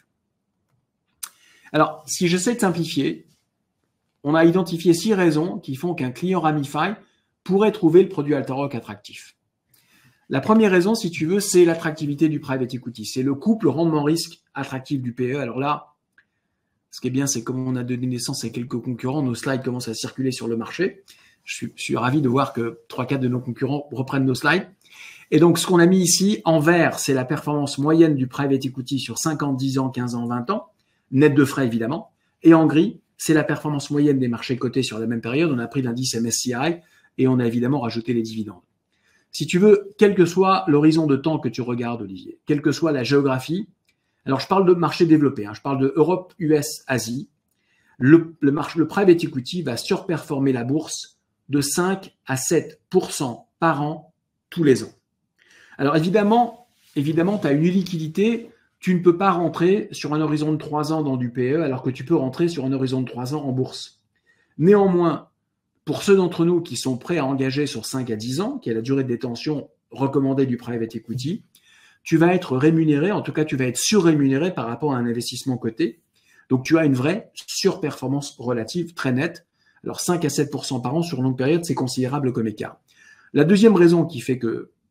Alors, si j'essaie de simplifier, on a identifié 6 raisons qui font qu'un client Ramify pourrait trouver le produit Altaroc attractif. La première raison, si tu veux, c'est l'attractivité du private equity. C'est le couple rendement-risque attractif du PE. Alors là, ce qui est bien, c'est comme on a donné naissance à quelques concurrents, nos slides commencent à circuler sur le marché. Je suis ravi de voir que 3-4 de nos concurrents reprennent nos slides. Et donc, ce qu'on a mis ici, en vert, c'est la performance moyenne du private equity sur 5 ans, 10 ans, 15 ans, 20 ans, net de frais évidemment. Et en gris, c'est la performance moyenne des marchés cotés sur la même période. On a pris l'indice MSCI et on a évidemment rajouté les dividendes. Si tu veux, quel que soit l'horizon de temps que tu regardes, Olivier, quelle que soit la géographie, alors je parle de marché développé, je parle de Europe, US, Asie, le private equity va surperformer la bourse de 5 à 7% par an tous les ans. Alors évidemment, tu as une illiquidité, tu ne peux pas rentrer sur un horizon de 3 ans dans du PE alors que tu peux rentrer sur un horizon de 3 ans en bourse. Néanmoins, pour ceux d'entre nous qui sont prêts à engager sur 5 à 10 ans, qui est la durée de détention recommandée du private equity, tu vas être rémunéré, en tout cas tu vas être surrémunéré par rapport à un investissement coté. Donc tu as une vraie surperformance relative très nette. Alors 5 à 7% par an sur longue période, c'est considérable comme écart. La deuxième raison qui fait que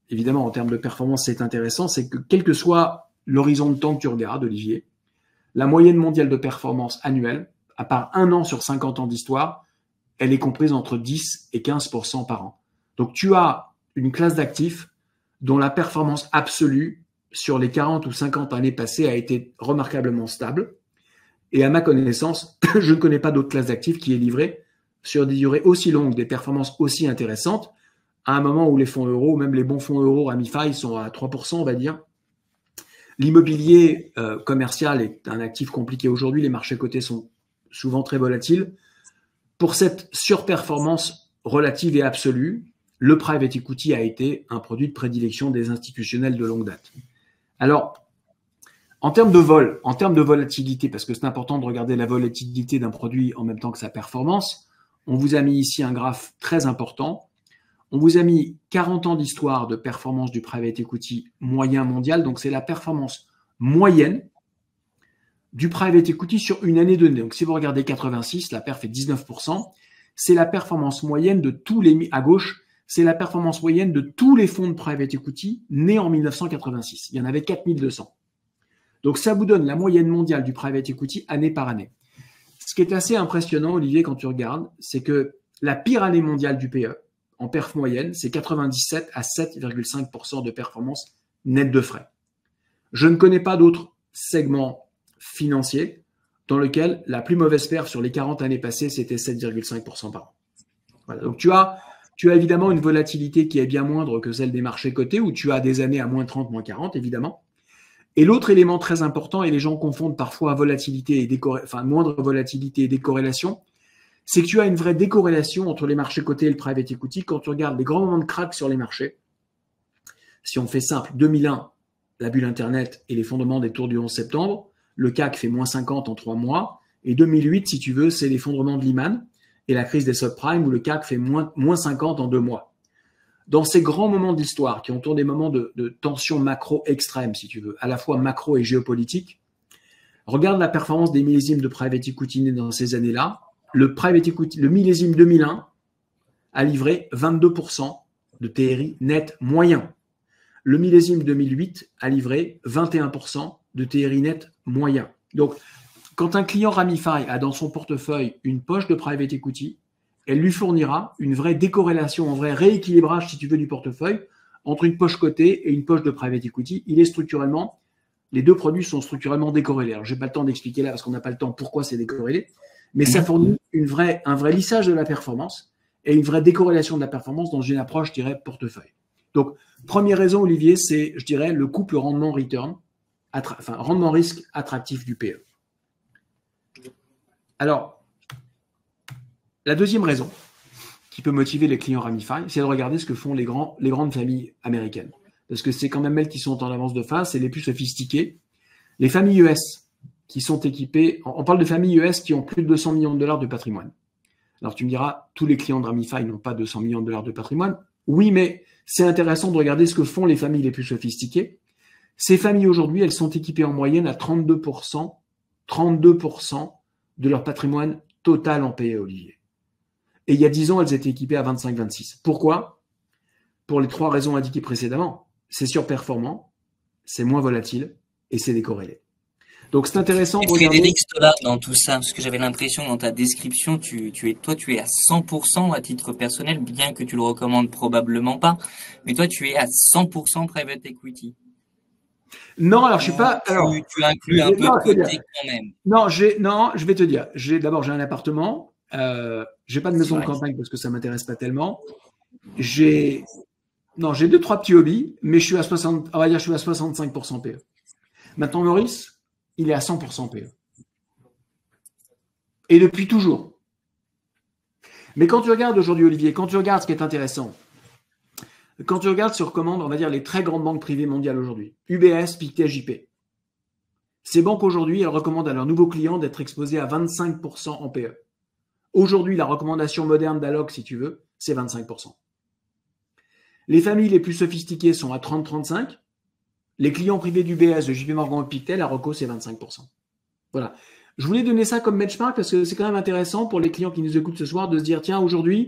évidemment, en termes de performance, c'est intéressant, c'est que quel que soit l'horizon de temps que tu regardes, Olivier, la moyenne mondiale de performance annuelle, à part 1 an sur 50 ans d'histoire, elle est comprise entre 10 et 15% par an. Donc, tu as une classe d'actifs dont la performance absolue sur les 40 ou 50 années passées a été remarquablement stable. Et à ma connaissance, je ne connais pas d'autres classes d'actifs qui aient livré sur des durées aussi longues, des performances aussi intéressantes, à un moment où les fonds euros, même les bons fonds euros Ramify, sont à 3%, on va dire. L'immobilier commercial est un actif compliqué aujourd'hui, les marchés cotés sont souvent très volatiles. Pour cette surperformance relative et absolue, le private equity a été un produit de prédilection des institutionnels de longue date. Alors, en termes de vol, en termes de volatilité, parce que c'est important de regarder la volatilité d'un produit en même temps que sa performance, on vous a mis ici un graphe très important. On vous a mis 40 ans d'histoire de performance du private equity moyen mondial. Donc, c'est la performance moyenne du private equity sur une année donnée. Donc, si vous regardez 86, la perf est 19%. C'est la performance moyenne de tous les, à gauche, c'est la performance moyenne de tous les fonds de private equity nés en 1986. Il y en avait 4200. Donc, ça vous donne la moyenne mondiale du private equity année par année. Ce qui est assez impressionnant, Olivier, quand tu regardes, c'est que la pire année mondiale du PE, en perf moyenne, c'est 97 à 7,5% de performance nette de frais. Je ne connais pas d'autres segments financiers dans lesquels la plus mauvaise perf sur les 40 années passées, c'était 7,5% par an. Voilà. Donc, tu as évidemment une volatilité qui est bien moindre que celle des marchés cotés, où tu as des années à moins 30, moins 40, évidemment. Et l'autre élément très important, et les gens confondent parfois volatilité et moindre volatilité et décorrélation, c'est que tu as une vraie décorrélation entre les marchés cotés et le private equity. Quand tu regardes les grands moments de crack sur les marchés, si on fait simple, 2001, la bulle Internet et l'effondrement des tours du 11 septembre, le CAC fait moins 50 en 3 mois, et 2008, si tu veux, c'est l'effondrement de Lehman et la crise des subprimes où le CAC fait moins 50 en 2 mois. Dans ces grands moments d'histoire qui ont des moments de tension macro extrême, si tu veux, à la fois macro et géopolitique, regarde la performance des millésimes de private equity dans ces années-là. Le private equity, le millésime 2001 a livré 22% de TRI net moyen. Le millésime 2008 a livré 21% de TRI net moyen. Donc, quand un client Ramify a dans son portefeuille une poche de private equity, elle lui fournira une vraie décorrélation, un vrai rééquilibrage, si tu veux, du portefeuille entre une poche cotée et une poche de private equity. Les deux produits sont structurellement décorrélés. Alors, je n'ai pas le temps d'expliquer là parce qu'on n'a pas le temps pourquoi c'est décorrélé, mais ça fournit un vrai lissage de la performance et une vraie décorrélation de la performance dans une approche, je dirais, portefeuille. Donc, première raison, Olivier, c'est, je dirais, le couple rendement-return, rendement-risque attractif du PE. Alors, la deuxième raison qui peut motiver les clients Ramify, c'est de regarder ce que font les grandes familles américaines. Parce que c'est quand même elles qui sont en avance de phase, c'est les plus sophistiquées. Les familles US qui sont équipées, on parle de familles US qui ont plus de 200 millions de dollars de patrimoine. Alors tu me diras, tous les clients de Ramify n'ont pas 200 millions de dollars de patrimoine. Oui, mais c'est intéressant de regarder ce que font les familles les plus sophistiquées. Ces familles aujourd'hui, elles sont équipées en moyenne à 32% de leur patrimoine total en PE, Olivier. Et il y a 10 ans, elles étaient équipées à 25-26. Pourquoi? Pour les 3 raisons indiquées précédemment. C'est surperformant, c'est moins volatile et c'est décorrélé. Donc c'est intéressant. Et Frédéric Stollard dans tout ça, parce que j'avais l'impression dans ta description, tu es à 100% à titre personnel, bien que tu le recommandes probablement pas, mais toi tu es à 100% private equity. Non, alors je suis pas. Tu inclus un peu de côté quand même. Non, je vais te dire. D'abord, j'ai un appartement. J'ai pas de maison de campagne parce que ça m'intéresse pas tellement. J'ai 2-3 petits hobbies, mais je suis à 65% PE. Maintenant, Maurice, il est à 100% PE. Et depuis toujours. Mais quand tu regardes aujourd'hui, Olivier, quand tu regardes ce qui est intéressant, quand tu regardes sur commande, on va dire les très grandes banques privées mondiales aujourd'hui, UBS, Pictet, JP, ces banques aujourd'hui, elles recommandent à leurs nouveaux clients d'être exposés à 25% en PE. Aujourd'hui, la recommandation moderne d'Alloc, si tu veux, c'est 25%. Les familles les plus sophistiquées sont à 30-35%. Les clients privés d'UBS, de JP Morgan et Pictet, la reco, c'est 25%. Voilà. Je voulais donner ça comme benchmark parce que c'est quand même intéressant pour les clients qui nous écoutent ce soir de se dire, tiens, aujourd'hui,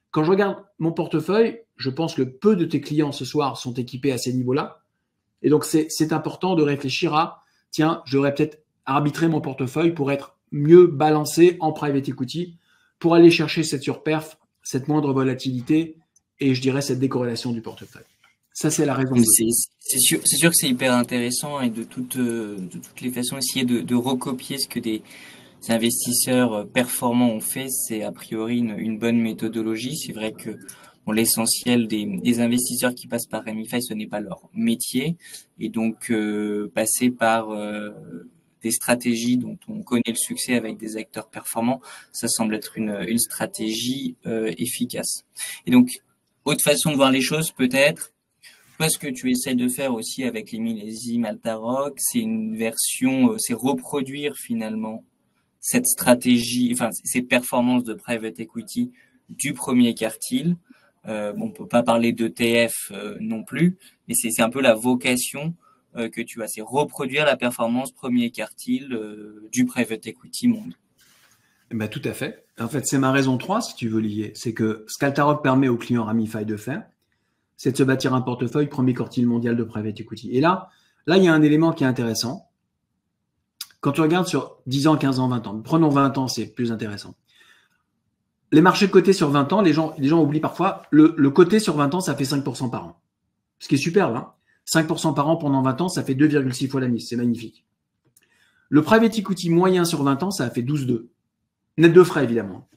Quand je regarde mon portefeuille, je pense que peu de tes clients ce soir sont équipés à ces niveaux-là. Et donc, c'est important de réfléchir à, tiens, je devrais peut-être arbitrer mon portefeuille pour être mieux balancé en private equity, pour aller chercher cette surperf, cette moindre volatilité et je dirais cette décorrélation du portefeuille. Ça, c'est la raison. C'est sûr que c'est hyper intéressant et de toutes les façons, essayer de recopier ce que des investisseurs performants ont fait, c'est a priori une bonne méthodologie. C'est vrai que bon, l'essentiel des investisseurs qui passent par Remify, ce n'est pas leur métier. Et donc, passer par des stratégies dont on connaît le succès avec des acteurs performants, ça semble être une stratégie efficace. Et donc, autre façon de voir les choses peut-être, toi, ce que tu essaies de faire aussi avec les millésimes Altaroc, c'est une version, c'est reproduire finalement cette stratégie, enfin ces performances de private equity du premier quartile. Bon, on peut pas parler d'ETF non plus, mais c'est un peu la vocation que tu as, c'est reproduire la performance premier quartile du private equity monde. Ben, tout à fait. En fait, c'est ma raison 3, si tu veux lier. C'est que ce qu'Altaroc permet aux clients Ramify de faire, c'est de se bâtir un portefeuille premier quartile mondial de private equity. Et là, il y a un élément qui est intéressant. Quand tu regardes sur 10 ans, 15 ans, 20 ans, prenons 20 ans, c'est plus intéressant. Les marchés cotés sur 20 ans, les gens oublient parfois, le coté sur 20 ans, ça fait 5% par an. Ce qui est superbe, hein. 5% par an pendant 20 ans, ça fait 2,6 fois la mise. C'est magnifique. Le private equity moyen sur 20 ans, ça a fait 12,2. Net de frais, évidemment.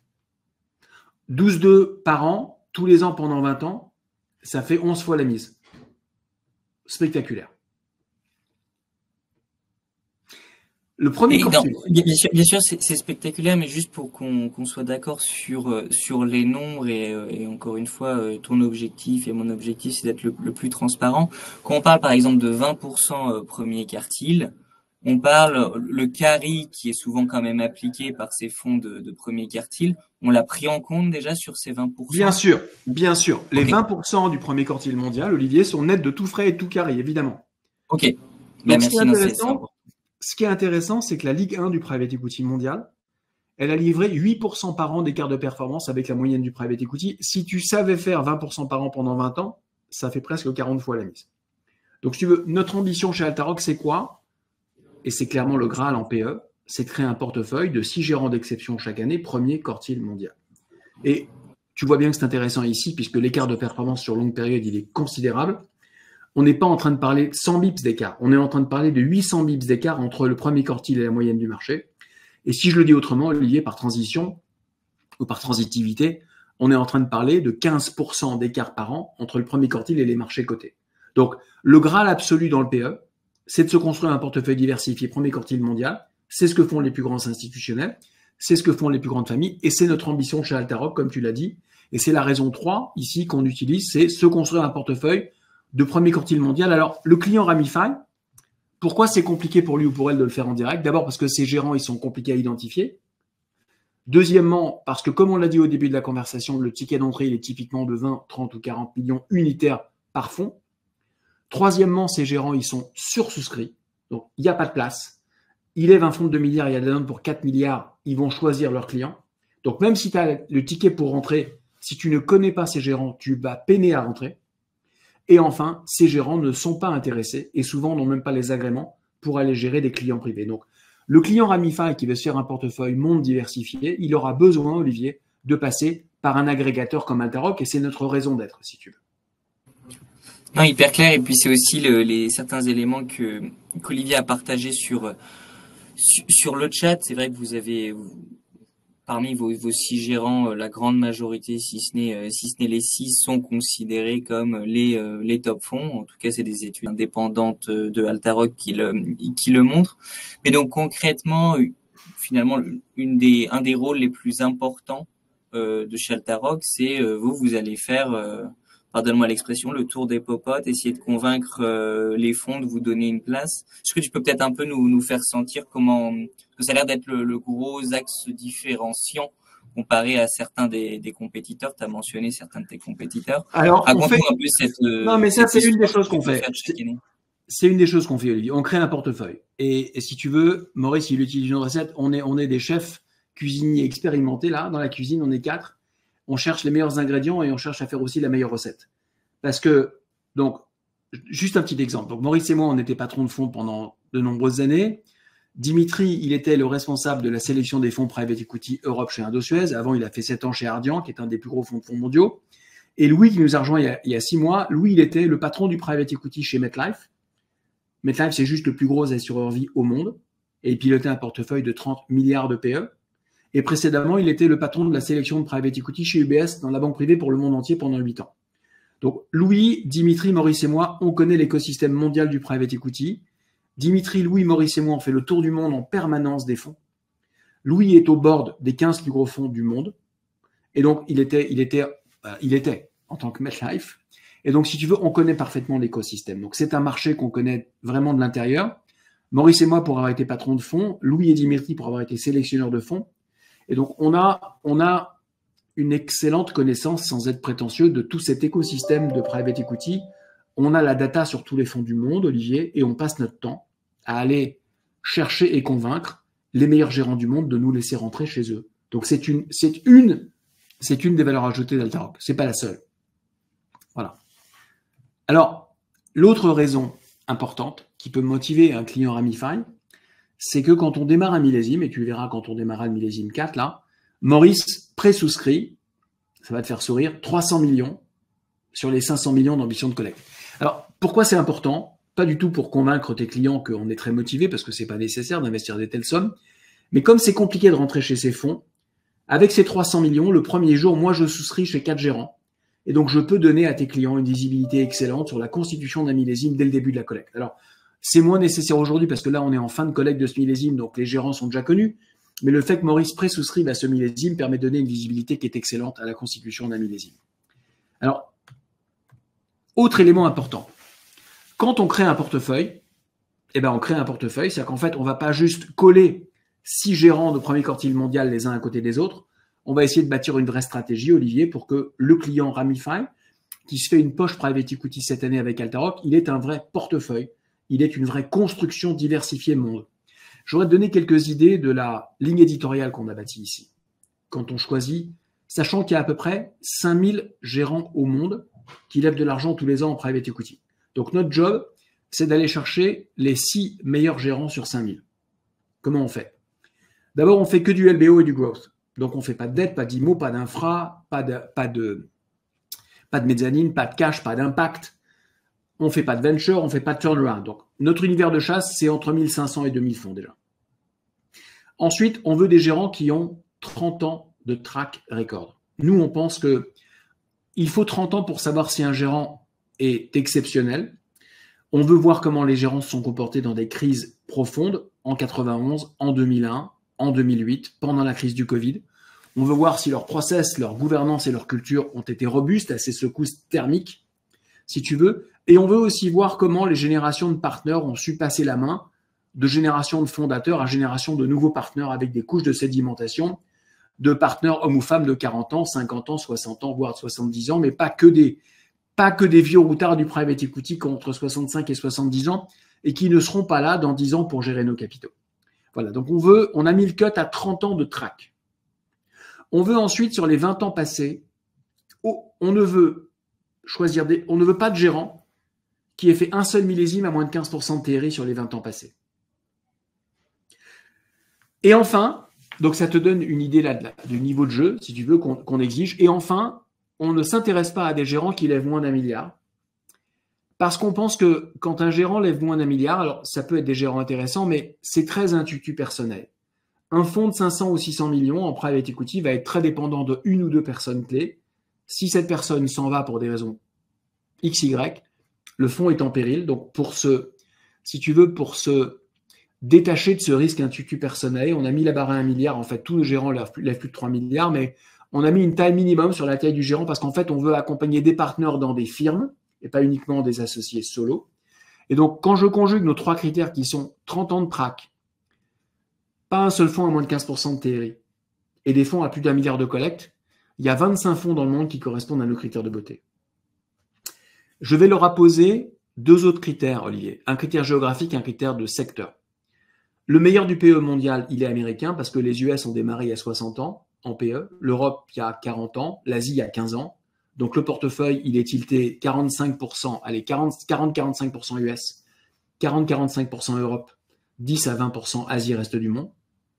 12,2 par an, tous les ans pendant 20 ans, ça fait 11 fois la mise. Spectaculaire. Le premier quartile. Bien sûr, c'est spectaculaire, mais juste pour qu'on soit d'accord sur les nombres et encore une fois, ton objectif et mon objectif, c'est d'être le plus transparent. Quand on parle par exemple de 20% premier quartile, on parle le carry qui est souvent quand même appliqué par ces fonds de premier quartile. On l'a pris en compte déjà sur ces 20%? Bien sûr, bien sûr. Les 20% du premier quartile mondial, Olivier, sont nets de tout frais et de tout carry, évidemment. Ok. Donc, ce qui est intéressant, c'est que la Ligue 1 du private equity mondial, elle a livré 8% par an d'écart de performance avec la moyenne du private equity. Si tu savais faire 20% par an pendant 20 ans, ça fait presque 40 fois la mise. Donc, si tu veux, notre ambition chez Altaroc, c'est quoi? Et c'est clairement le Graal en PE, c'est de créer un portefeuille de 6 gérants d'exception chaque année, premier quartile mondial. Et tu vois bien que c'est intéressant ici, puisque l'écart de performance sur longue période, il est considérable. On n'est pas en train de parler de 100 bips d'écart, on est en train de parler de 800 bips d'écart entre le premier quartile et la moyenne du marché. Et si je le dis autrement, Olivier, par transition ou par transitivité, on est en train de parler de 15% d'écart par an entre le premier quartile et les marchés cotés. Donc, le Graal absolu dans le PE, c'est de se construire un portefeuille diversifié premier quartile mondial. C'est ce que font les plus grands institutionnels, c'est ce que font les plus grandes familles, et c'est notre ambition chez Altaroc, comme tu l'as dit. Et c'est la raison 3, ici, qu'on utilise, c'est se construire un portefeuille de premier quartile mondial. Alors, le client Ramify, pourquoi c'est compliqué pour lui ou pour elle de le faire en direct? D'abord parce que ces gérants, ils sont compliqués à identifier. Deuxièmement, parce que comme on l'a dit au début de la conversation, le ticket d'entrée, il est typiquement de 20, 30 ou 40 millions unitaires par fonds. Troisièmement, ces gérants, ils sont sursouscrits. Donc, il n'y a pas de place. Ils lèvent un fonds de 2 milliards, il y a des demandes pour 4 milliards, ils vont choisir leurs clients. Donc, même si tu as le ticket pour rentrer, si tu ne connais pas ces gérants, tu vas peiner à rentrer. Et enfin, ces gérants ne sont pas intéressés et souvent n'ont même pas les agréments pour aller gérer des clients privés. Donc, le client Ramify qui veut se faire un portefeuille monde diversifié, il aura besoin, Olivier, de passer par un agrégateur comme Altaroc et c'est notre raison d'être, si tu veux. Non, hyper clair. Et puis c'est aussi certains éléments qu'Olivier a partagé sur le chat. C'est vrai que vous avez parmi vos 6 gérants, la grande majorité, si ce n'est les 6, sont considérés comme les top fonds. En tout cas, c'est des études indépendantes de Altaroc qui le montrent. Mais donc concrètement, finalement, un des rôles les plus importants de chez Altaroc, c'est vous allez faire pardonne-moi l'expression, le tour des popotes, essayer de convaincre les fonds de vous donner une place. Est-ce que tu peux peut-être un peu nous faire sentir comment, parce que ça a l'air d'être le gros axe différenciant comparé à certains des compétiteurs. Tu as mentionné certains de tes compétiteurs. Alors, raconte-nous un peu cette... Non, mais ça, c'est une des choses qu'on fait. C'est une des choses qu'on fait, Olivier. On crée un portefeuille. Et si tu veux, Maurice, il utilise une recette. On est des chefs cuisiniers expérimentés, là. Dans la cuisine, on est 4. on cherche les meilleurs ingrédients et on cherche à faire aussi la meilleure recette. Parce que, donc, juste un petit exemple. Donc, Maurice et moi, on était patrons de fonds pendant de nombreuses années. Dimitri, il était le responsable de la sélection des fonds private equity Europe chez Indosuez. Avant, il a fait 7 ans chez Ardian, qui est un des plus gros fonds de fonds mondiaux. Et Louis, qui nous a rejoint il y a 6 mois, Louis, il était le patron du private equity chez MetLife. MetLife, c'est juste le plus gros assureur vie au monde. Et il pilotait un portefeuille de 30 milliards de PE. Et précédemment, il était le patron de la sélection de private equity chez UBS dans la banque privée pour le monde entier pendant 8 ans. Donc, Louis, Dimitri, Maurice et moi, on connaît l'écosystème mondial du private equity. Dimitri, Louis, Maurice et moi, on fait le tour du monde en permanence des fonds. Louis est au board des 15 plus gros fonds du monde. Et donc, il était en tant que MetLife. Et donc, si tu veux, on connaît parfaitement l'écosystème. Donc, c'est un marché qu'on connaît vraiment de l'intérieur. Maurice et moi pour avoir été patron de fonds, Louis et Dimitri pour avoir été sélectionneurs de fonds. Et donc, on a une excellente connaissance, sans être prétentieux, de tout cet écosystème de private equity. On a la data sur tous les fonds du monde, Olivier, et on passe notre temps à aller chercher et convaincre les meilleurs gérants du monde de nous laisser rentrer chez eux. Donc, c'est une des valeurs ajoutées d'Altaroc. C'est pas la seule. Voilà. Alors, l'autre raison importante qui peut motiver un client Ramify, c'est que quand on démarre un millésime, et tu verras quand on démarrera le millésime 4, là, Maurice présouscrit, ça va te faire sourire, 300 millions sur les 500 millions d'ambition de collecte. Alors, pourquoi c'est important? Pas du tout pour convaincre tes clients qu'on est très motivé, parce que c'est pas nécessaire d'investir des telles sommes, mais comme c'est compliqué de rentrer chez ces fonds, avec ces 300 millions, le premier jour, moi, je souscris chez 4 gérants. Et donc, je peux donner à tes clients une visibilité excellente sur la constitution d'un millésime dès le début de la collecte. Alors, c'est moins nécessaire aujourd'hui parce que là, on est en fin de collecte de ce millésime, donc les gérants sont déjà connus. Mais le fait que Maurice présouscrive à ce millésime permet de donner une visibilité qui est excellente à la constitution d'un millésime. Alors, autre élément important. Quand on crée un portefeuille, on crée un portefeuille, c'est-à-dire qu'en fait, on ne va pas juste coller 6 gérants de premier quartile mondial les uns à côté des autres. On va essayer de bâtir une vraie stratégie, Olivier, pour que le client Ramify, qui se fait une poche private equity cette année avec Altaroc, il est un vrai portefeuille. Il est une vraie construction diversifiée monde. J'aurais donné quelques idées de la ligne éditoriale qu'on a bâtie ici. Quand on choisit, sachant qu'il y a à peu près 5000 gérants au monde qui lèvent de l'argent tous les ans en private equity. Donc notre job, c'est d'aller chercher les 6 meilleurs gérants sur 5000. Comment on fait? D'abord, on fait que du LBO et du growth. Donc on ne fait pas de dette, pas d'IMO, pas d'infra, pas de mezzanine, pas de cash, pas d'impact. On ne fait pas de venture, on ne fait pas de turnaround. Donc, notre univers de chasse, c'est entre 1500 et 2000 fonds déjà. Ensuite, on veut des gérants qui ont 30 ans de track record. Nous, on pense qu'il faut 30 ans pour savoir si un gérant est exceptionnel. On veut voir comment les gérants se sont comportés dans des crises profondes en 91, en 2001, en 2008, pendant la crise du Covid. On veut voir si leur process, leur gouvernance et leur culture ont été robustes à ces secousses thermiques, si tu veux. Et on veut aussi voir comment les générations de partenaires ont su passer la main de génération de fondateurs à génération de nouveaux partenaires avec des couches de sédimentation, de partenaires hommes ou femmes de 40 ans, 50 ans, 60 ans, voire de 70 ans, mais pas que des vieux routards du private equity qui ont entre 65 et 70 ans et qui ne seront pas là dans 10 ans pour gérer nos capitaux. Voilà, donc on a mis le cut à 30 ans de track. On veut ensuite, sur les 20 ans passés, on ne veut pas de gérant qui ait fait un seul millésime à moins de 15% de TRI sur les 20 ans passés. Et enfin, donc ça te donne une idée là du niveau de jeu, si tu veux, qu'on exige. Et enfin, on ne s'intéresse pas à des gérants qui lèvent moins d'1 milliard. Parce qu'on pense que quand un gérant lève moins d'1 milliard, alors ça peut être des gérants intéressants, mais c'est très intuitu personnel. Un fonds de 500 ou 600 millions en private equity va être très dépendant de une ou deux personnes clés. Si cette personne s'en va pour des raisons XY, le fonds est en péril. Donc, pour se détacher de ce risque intuitu personnel, on a mis la barre à 1 milliard. En fait, tous les gérants lèvent plus de 3 milliards, mais on a mis une taille minimum sur la taille du gérant parce qu'en fait, on veut accompagner des partenaires dans des firmes et pas uniquement des associés solo. Et donc, quand je conjugue nos 3 critères qui sont 30 ans de track, pas un seul fonds à moins de 15% de TRI et des fonds à plus d'1 milliard de collecte, il y a 25 fonds dans le monde qui correspondent à nos critères de beauté. Je vais leur apposer 2 autres critères, Olivier. Un critère géographique et un critère de secteur. Le meilleur du PE mondial, il est américain parce que les US ont démarré il y a 60 ans. en PE, l'Europe il y a 40 ans, l'Asie il y a 15 ans. Donc le portefeuille, il est tilté 45%, allez, 40-45% US, 40-45% Europe, 10 à 20% Asie, reste du monde.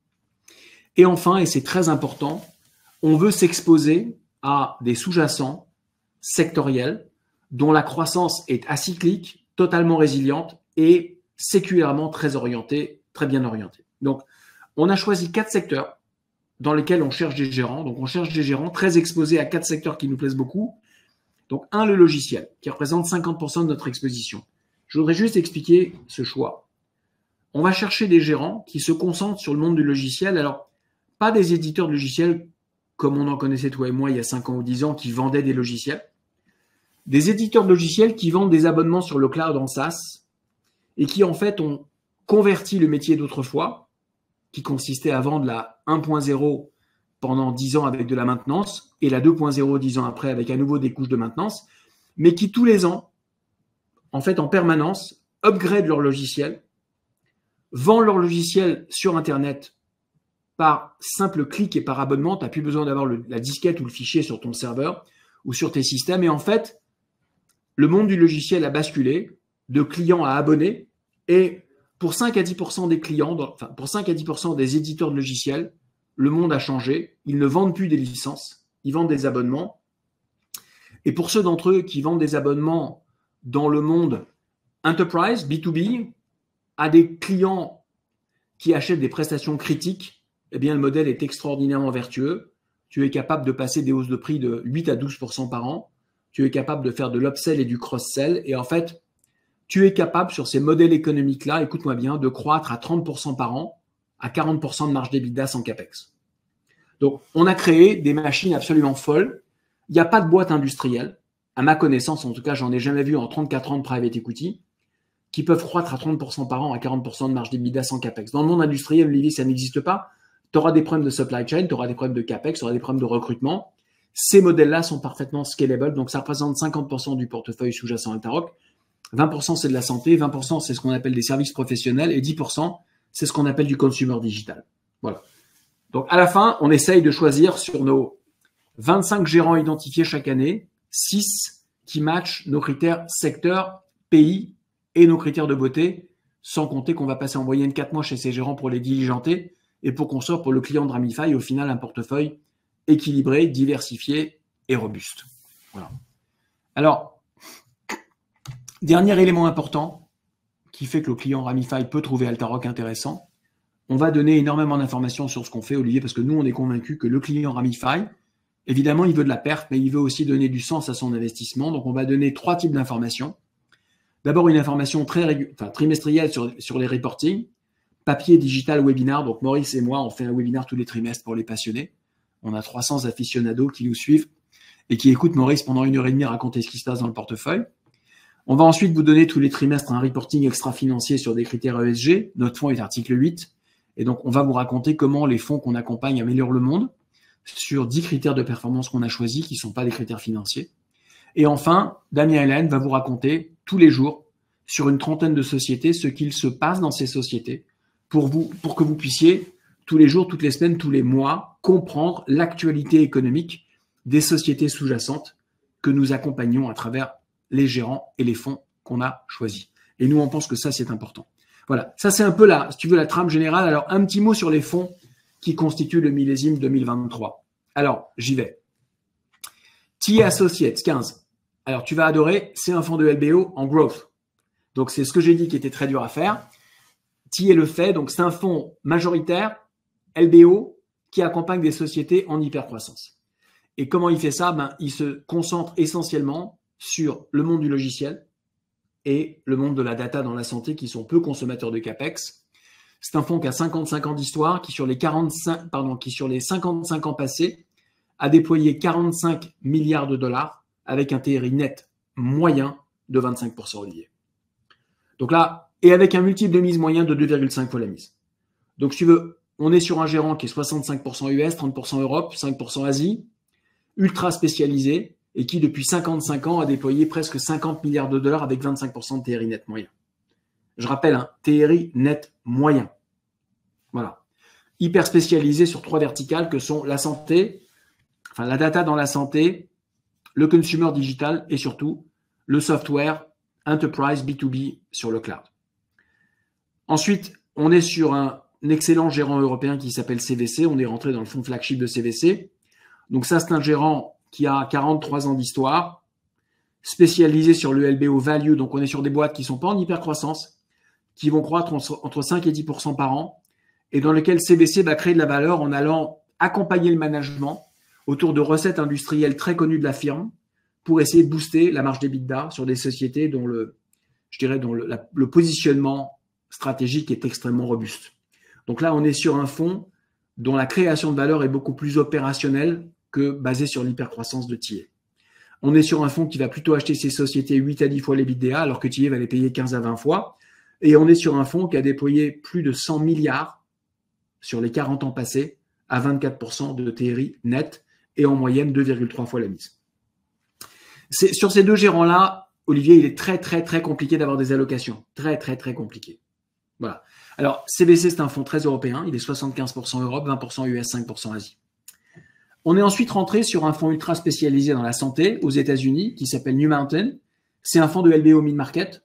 Et enfin, et c'est très important, on veut s'exposer à des sous-jacents sectoriels dont la croissance est acyclique, totalement résiliente et séculairement très orientée, très bien orientée. Donc, on a choisi 4 secteurs dans lesquels on cherche des gérants. Donc, on cherche des gérants très exposés à 4 secteurs qui nous plaisent beaucoup. Donc, le logiciel, qui représente 50% de notre exposition. Je voudrais juste expliquer ce choix. On va chercher des gérants qui se concentrent sur le monde du logiciel. Alors, pas des éditeurs de logiciels comme on en connaissait toi et moi il y a 5 ans ou 10 ans qui vendaient des logiciels. Des éditeurs de logiciels qui vendent des abonnements sur le cloud en SaaS et qui en fait ont converti le métier d'autrefois, qui consistait à vendre la 1.0 pendant 10 ans avec de la maintenance et la 2.0 10 ans après avec à nouveau des couches de maintenance, mais qui tous les ans, en fait en permanence, upgrade leur logiciel, vendent leur logiciel sur Internet par simple clic et par abonnement. Tu n'as plus besoin d'avoir la disquette ou le fichier sur ton serveur ou sur tes systèmes. Et en fait, le monde du logiciel a basculé de clients à abonnés. Et pour 5 à 10% des clients, pour 5 à 10% des éditeurs de logiciels, le monde a changé. Ils ne vendent plus des licences, ils vendent des abonnements. Et pour ceux d'entre eux qui vendent des abonnements dans le monde enterprise, B2B, à des clients qui achètent des prestations critiques, eh bien, le modèle est extraordinairement vertueux. Tu es capable de passer des hausses de prix de 8 à 12% par an. Tu es capable de faire de l'upsell et du cross-sell. Et en fait, tu es capable sur ces modèles économiques-là, écoute-moi bien, de croître à 30% par an, à 40% de marge d'EBITDA sans CAPEX. Donc, on a créé des machines absolument folles. Il n'y a pas de boîte industrielle, à ma connaissance, en tout cas, j'en ai jamais vu en 34 ans de private equity, qui peuvent croître à 30% par an, à 40% de marge d'EBITDA sans CAPEX. Dans le monde industriel, Olivier, ça n'existe pas. Tu auras des problèmes de supply chain, tu auras des problèmes de CAPEX, tu auras des problèmes de recrutement. Ces modèles-là sont parfaitement scalable, donc ça représente 50% du portefeuille sous-jacent Altaroc. 20% c'est de la santé, 20% c'est ce qu'on appelle des services professionnels et 10% c'est ce qu'on appelle du consumer digital. Voilà. Donc à la fin, on essaye de choisir sur nos 25 gérants identifiés chaque année, 6 qui matchent nos critères secteur, pays et nos critères de beauté, sans compter qu'on va passer en moyenne 4 mois chez ces gérants pour les diligenter et pour qu'on sorte pour le client de Ramify, au final, un portefeuille équilibré, diversifié et robuste. Voilà. Alors, dernier élément important qui fait que le client Ramify peut trouver Altaroc intéressant, on va donner énormément d'informations sur ce qu'on fait, Olivier, parce que nous, on est convaincus que le client Ramify, évidemment, il veut de la perte, mais il veut aussi donner du sens à son investissement. Donc, on va donner 3 types d'informations. D'abord, une information trimestrielle sur les reportings, papier, digital, webinar. Donc, Maurice et moi, on fait un webinar tous les trimestres pour les passionnés. On a 300 aficionados qui nous suivent et qui écoutent Maurice pendant 1h30 raconter ce qui se passe dans le portefeuille. On va ensuite vous donner tous les trimestres un reporting extra-financier sur des critères ESG. Notre fonds est article 8. Et donc, on va vous raconter comment les fonds qu'on accompagne améliorent le monde sur 10 critères de performance qu'on a choisis qui ne sont pas des critères financiers. Et enfin, Damien Hélène va vous raconter tous les jours sur une trentaine de sociétés ce qu'il se passe dans ces sociétés pour que vous puissiez tous les jours, toutes les semaines, tous les mois comprendre l'actualité économique des sociétés sous-jacentes que nous accompagnons à travers les gérants et les fonds qu'on a choisis. Et nous, on pense que ça, c'est important. Voilà, ça c'est un peu si tu veux, la trame générale. Alors, un petit mot sur les fonds qui constituent le millésime 2023. Alors, j'y vais. TA Associates, 15. Alors, tu vas adorer, c'est un fonds de LBO en growth. Donc, c'est ce que j'ai dit qui était très dur à faire. TA le fait, donc c'est un fonds majoritaire, LBO, qui accompagne des sociétés en hypercroissance. Et comment il fait ça? Il se concentre essentiellement sur le monde du logiciel et le monde de la data dans la santé, qui sont peu consommateurs de CAPEX. C'est un fonds qui a 55 ans d'histoire, qui sur les 55 ans passés, a déployé 45 milliards de dollars avec un TRI net moyen de 25%, Olivier. Donc là, et avec un multiple de mise moyen de 2,5 fois la mise. Donc, si tu veux, on est sur un gérant qui est 65% US, 30% Europe, 5% Asie, ultra spécialisé et qui, depuis 55 ans, a déployé presque 50 milliards de dollars avec 25% de TRI net moyen. Je rappelle, TRI net moyen. Voilà. hyper spécialisés sur 3 verticales que sont la santé, enfin la data dans la santé, le consumer digital et surtout le software enterprise B2B sur le cloud. Ensuite, on est sur un excellent gérant européen qui s'appelle CVC. On est rentré dans le fonds flagship de CVC. Donc ça, c'est un gérant qui a 43 ans d'histoire, spécialisé sur le LBO value. Donc on est sur des boîtes qui ne sont pas en hypercroissance, qui vont croître entre 5 et 10% par an, et dans lesquelles CVC va créer de la valeur en allant accompagner le management autour de recettes industrielles très connues de la firme pour essayer de booster la marge d'EBITDA sur des sociétés dont le positionnement stratégique est extrêmement robuste. Donc là, on est sur un fonds dont la création de valeur est beaucoup plus opérationnelle que basée sur l'hypercroissance de Thier. On est sur un fonds qui va plutôt acheter ces sociétés 8 à 10 fois l'EBITDA, alors que Thier va les payer 15 à 20 fois. Et on est sur un fonds qui a déployé plus de 100 milliards sur les 40 ans passés à 24% de TRI net et en moyenne 2,3 fois la mise. Sur ces deux gérants-là, Olivier, il est très, très, très compliqué d'avoir des allocations. Très, très, très compliqué. Voilà. Alors, CVC, c'est un fonds très européen. Il est 75% Europe, 20% US, 5% Asie. On est ensuite rentré sur un fonds ultra spécialisé dans la santé aux États-Unis qui s'appelle New Mountain. C'est un fonds de LBO mid-market.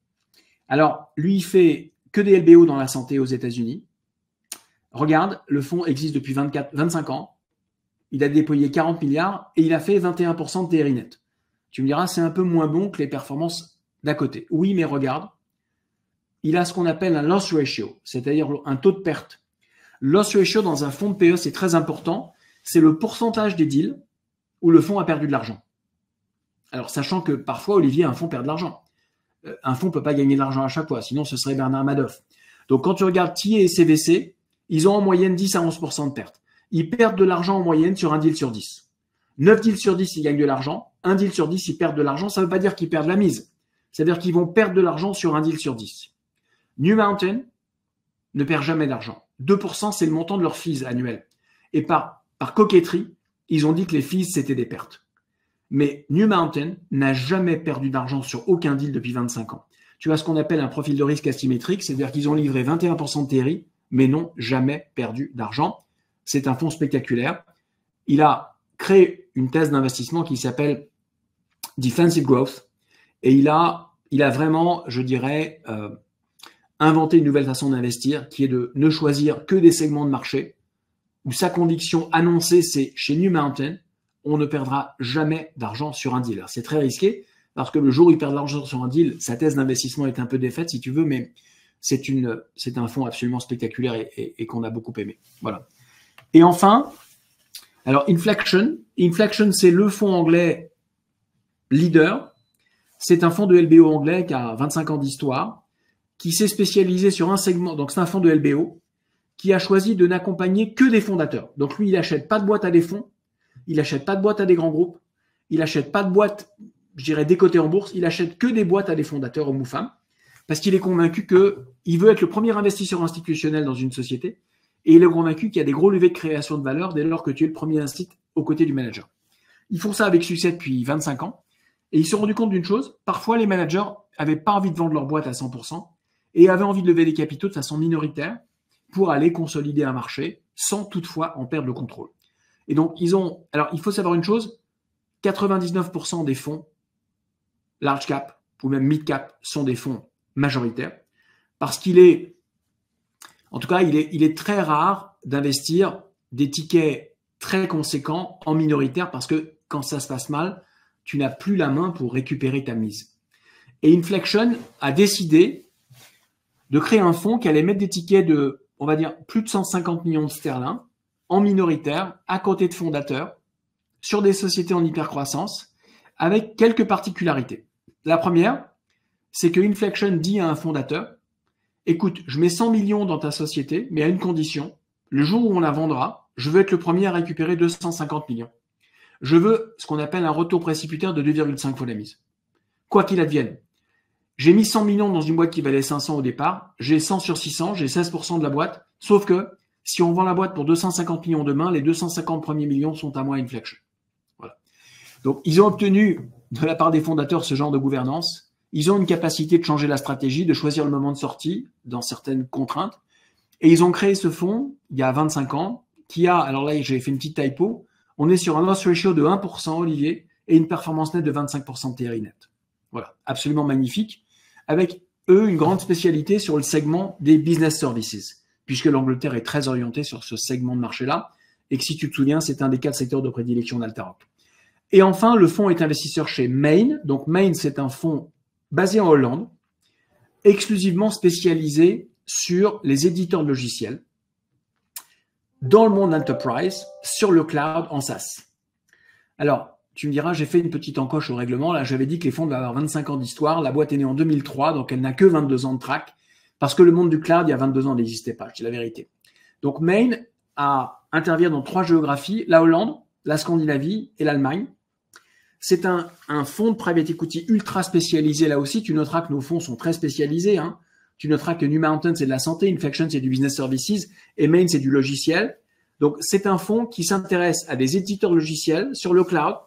Alors, lui, il fait que des LBO dans la santé aux États-Unis. Regarde, le fonds existe depuis 25 ans. Il a déployé 40 milliards et il a fait 21% de TRI net. Tu me diras, c'est un peu moins bon que les performances d'à côté. Oui, mais regarde, il a ce qu'on appelle un loss ratio, c'est-à-dire un taux de perte. Loss ratio dans un fonds de PE, c'est très important. C'est le pourcentage des deals où le fonds a perdu de l'argent. Alors, sachant que parfois, Olivier, un fonds perd de l'argent. Un fonds ne peut pas gagner de l'argent à chaque fois, sinon ce serait Bernard Madoff. Donc, quand tu regardes Thier et CVC, ils ont en moyenne 10 à 11% de perte. Ils perdent de l'argent en moyenne sur un deal sur 10. 9 deals sur 10, ils gagnent de l'argent. Un deal sur 10, ils perdent de l'argent. Ça ne veut pas dire qu'ils perdent la mise. C'est-à-dire qu'ils vont perdre de l'argent sur un deal sur 10. New Mountain ne perd jamais d'argent. 2%, c'est le montant de leurs fees annuels. Et par coquetterie, ils ont dit que les fees, c'était des pertes. Mais New Mountain n'a jamais perdu d'argent sur aucun deal depuis 25 ans. Tu as ce qu'on appelle un profil de risque asymétrique, c'est-à-dire qu'ils ont livré 21% de TRI, mais n'ont jamais perdu d'argent. C'est un fonds spectaculaire. Il a créé une thèse d'investissement qui s'appelle Defensive Growth. Et il a vraiment, je dirais, inventé une nouvelle façon d'investir qui est de ne choisir que des segments de marché où sa conviction annoncée, c'est chez New Mountain, on ne perdra jamais d'argent sur un deal. C'est très risqué parce que le jour où il perd de l'argent sur un deal, sa thèse d'investissement est un peu défaite, si tu veux, mais c'est un fonds absolument spectaculaire et qu'on a beaucoup aimé. Voilà. Et enfin, alors Inflection, c'est le fonds anglais leader. C'est un fonds de LBO anglais qui a 25 ans d'histoire, qui s'est spécialisé sur un segment. Donc, c'est un fonds de LBO qui a choisi de n'accompagner que des fondateurs. Donc, lui, il n'achète pas de boîte à des fonds, il n'achète pas de boîte à des grands groupes, il n'achète pas de boîte, je dirais, décotée en bourse, il achète que des boîtes à des fondateurs, hommes ou femmes, parce qu'il est convaincu qu'il veut être le premier investisseur institutionnel dans une société et il est convaincu qu'il y a des gros levées de création de valeur dès lors que tu es le premier instit aux côtés du manager. Ils font ça avec succès depuis 25 ans et ils se sont rendus compte d'une chose, parfois les managers n'avaient pas envie de vendre leur boîte à 100% et avaient envie de lever des capitaux de façon minoritaire pour aller consolider un marché sans toutefois en perdre le contrôle. Et donc, alors il faut savoir une chose, 99% des fonds large cap ou même mid cap sont des fonds majoritaires parce qu'il est, en tout cas, il est très rare d'investir des tickets très conséquents en minoritaire parce que quand ça se passe mal, tu n'as plus la main pour récupérer ta mise. Et Inflection a décidé de créer un fonds qui allait mettre des tickets de, on va dire, plus de 150 millions de sterling en minoritaire, à côté de fondateurs, sur des sociétés en hypercroissance, avec quelques particularités. La première, c'est que Inflection dit à un fondateur, écoute, je mets 100 millions dans ta société, mais à une condition, le jour où on la vendra, je veux être le premier à récupérer 250 millions. Je veux ce qu'on appelle un retour précipitaire de 2,5 fois la mise. Quoi qu'il advienne. J'ai mis 100 millions dans une boîte qui valait 500 au départ, j'ai 100 sur 600, j'ai 16% de la boîte, sauf que si on vend la boîte pour 250 millions demain, les 250 premiers millions sont à moi Inflection. Voilà. Donc, ils ont obtenu de la part des fondateurs ce genre de gouvernance. Ils ont une capacité de changer la stratégie, de choisir le moment de sortie dans certaines contraintes. Et ils ont créé ce fonds il y a 25 ans qui a, alors là j'ai fait une petite typo, on est sur un loss ratio de 1%, Olivier, et une performance nette de 25% de TRI net. Voilà, absolument magnifique, avec eux une grande spécialité sur le segment des business services, puisque l'Angleterre est très orientée sur ce segment de marché-là, et que si tu te souviens, c'est un des 4 secteurs de prédilection d'Altaroc. Et enfin, le fonds est investisseur chez Main. Donc Main, c'est un fonds basé en Hollande, exclusivement spécialisé sur les éditeurs de logiciels, dans le monde enterprise, sur le cloud, en SaaS. Alors, tu me diras, j'ai fait une petite encoche au règlement. Là, j'avais dit que les fonds devaient avoir 25 ans d'histoire. La boîte est née en 2003, donc elle n'a que 22 ans de track, parce que le monde du cloud, il y a 22 ans, n'existait pas. C'est la vérité. Donc, Main intervient dans 3 géographies, la Hollande, la Scandinavie et l'Allemagne. C'est un fonds de private equity ultra spécialisé là aussi. Tu noteras que nos fonds sont très spécialisés. Hein. Tu noteras que New Mountain, c'est de la santé, Inflection, c'est du business services et Main, c'est du logiciel. Donc, c'est un fonds qui s'intéresse à des éditeurs logiciels sur le cloud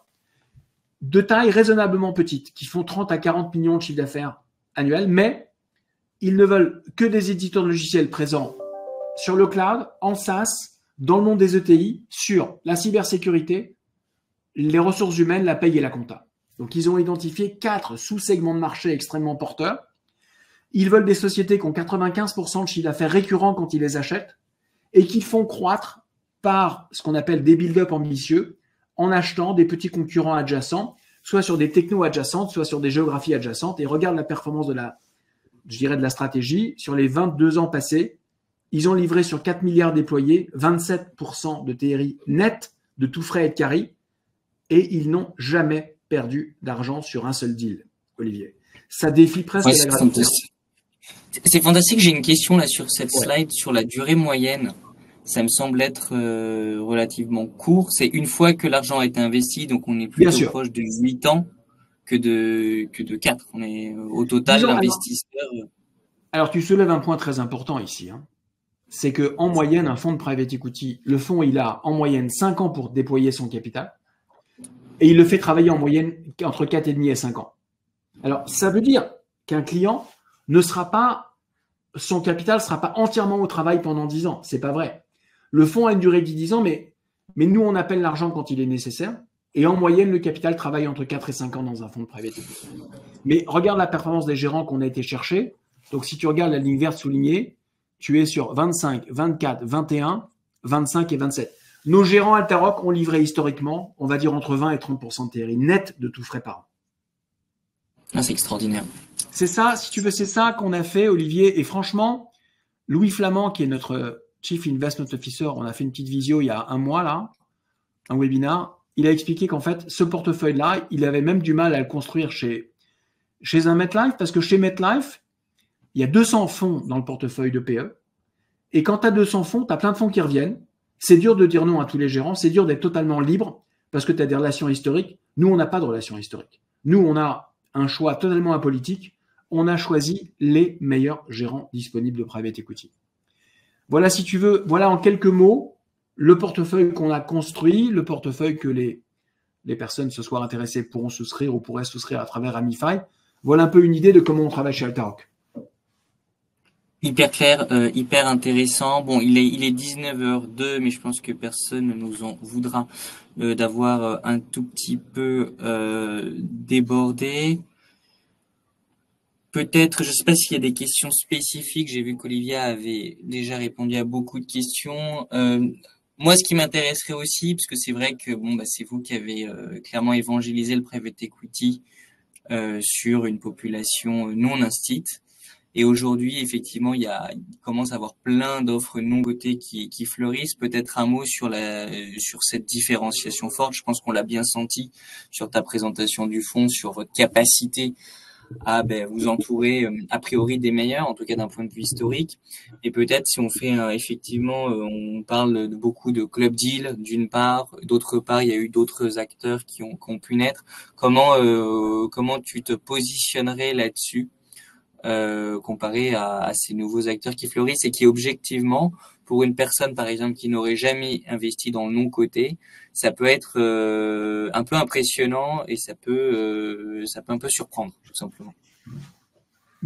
de taille raisonnablement petite, qui font 30 à 40 millions de chiffre d'affaires annuel, mais ils ne veulent que des éditeurs de logiciels présents sur le cloud, en SaaS, dans le monde des ETI, sur la cybersécurité, les ressources humaines, la paye et la compta. Donc, ils ont identifié 4 sous-segments de marché extrêmement porteurs. Ils veulent des sociétés qui ont 95% de chiffre d'affaires récurrent quand ils les achètent et qui font croître par ce qu'on appelle des build-up ambitieux en achetant des petits concurrents adjacents, soit sur des technos adjacentes, soit sur des géographies adjacentes. Et regarde la performance de la stratégie. Sur les 22 ans passés, ils ont livré sur 4 milliards déployés, 27% de TRI net de tout frais et de carry. Et ils n'ont jamais perdu d'argent sur un seul deal, Olivier. Ça défie presque la gravité. C'est fantastique. J'ai une question là sur cette slide, sur la durée moyenne. Ça me semble être relativement court. C'est une fois que l'argent a été investi, donc on est plutôt proche de 8 ans que de 4. On est au total l'investisseur. Alors, tu soulèves un point très important ici. Hein. C'est qu'en moyenne, un fonds de private equity, le fonds, il a en moyenne 5 ans pour déployer son capital. Et il le fait travailler en moyenne entre 4,5 et 5 ans. Alors, ça veut dire qu'un client son capital ne sera pas entièrement au travail pendant 10 ans. C'est pas vrai. Le fonds a une durée de 10 ans, mais nous, on appelle l'argent quand il est nécessaire. Et en moyenne, le capital travaille entre 4 et 5 ans dans un fonds de private equity. Mais regarde la performance des gérants qu'on a été chercher. Donc, si tu regardes la ligne verte soulignée, tu es sur 25, 24, 21, 25 et 27. Nos gérants Altaroc ont livré historiquement, on va dire entre 20 et 30% de TRI net de tout frais par an. Ah, c'est extraordinaire. C'est ça, si tu veux, c'est ça qu'on a fait, Olivier. Et franchement, Louis Flamand, qui est notre Chief Investment Officer, on a fait une petite visio il y a un mois, là, un webinar. Il a expliqué qu'en fait, ce portefeuille-là, il avait même du mal à le construire chez un MetLife, parce que chez MetLife, il y a 200 fonds dans le portefeuille de PE. Et quand tu as 200 fonds, tu as plein de fonds qui reviennent. C'est dur de dire non à tous les gérants. C'est dur d'être totalement libre parce que tu as des relations historiques. Nous, on n'a pas de relations historiques. Nous, on a un choix totalement apolitique. On a choisi les meilleurs gérants disponibles de private equity. Voilà, si tu veux, voilà en quelques mots le portefeuille qu'on a construit, le portefeuille que les personnes ce soir intéressées pourront souscrire ou pourraient souscrire à travers Amify. Voilà un peu une idée de comment on travaille chez Altaroc. Hyper clair, hyper intéressant. Bon, il est 19h02, mais je pense que personne ne nous en voudra d'avoir un tout petit peu débordé. Peut-être, je sais pas s'il y a des questions spécifiques. J'ai vu qu'Olivia avait déjà répondu à beaucoup de questions. Moi, ce qui m'intéresserait aussi, parce que c'est vrai que c'est vous qui avez clairement évangélisé le private equity sur une population non instite. Et aujourd'hui, effectivement, il commence à avoir plein d'offres non cotées qui fleurissent. Peut-être un mot sur cette différenciation forte. Je pense qu'on l'a bien senti sur ta présentation du fonds, sur votre capacité à vous entourer a priori des meilleurs, en tout cas d'un point de vue historique. Et peut-être si on fait effectivement, on parle de beaucoup de club deal d'une part, d'autre part, il y a eu d'autres acteurs qui ont pu naître. Comment tu te positionnerais là-dessus? Comparé à ces nouveaux acteurs qui fleurissent et qui objectivement, pour une personne par exemple qui n'aurait jamais investi dans le non-coté, ça peut être un peu impressionnant et ça peut un peu surprendre tout simplement.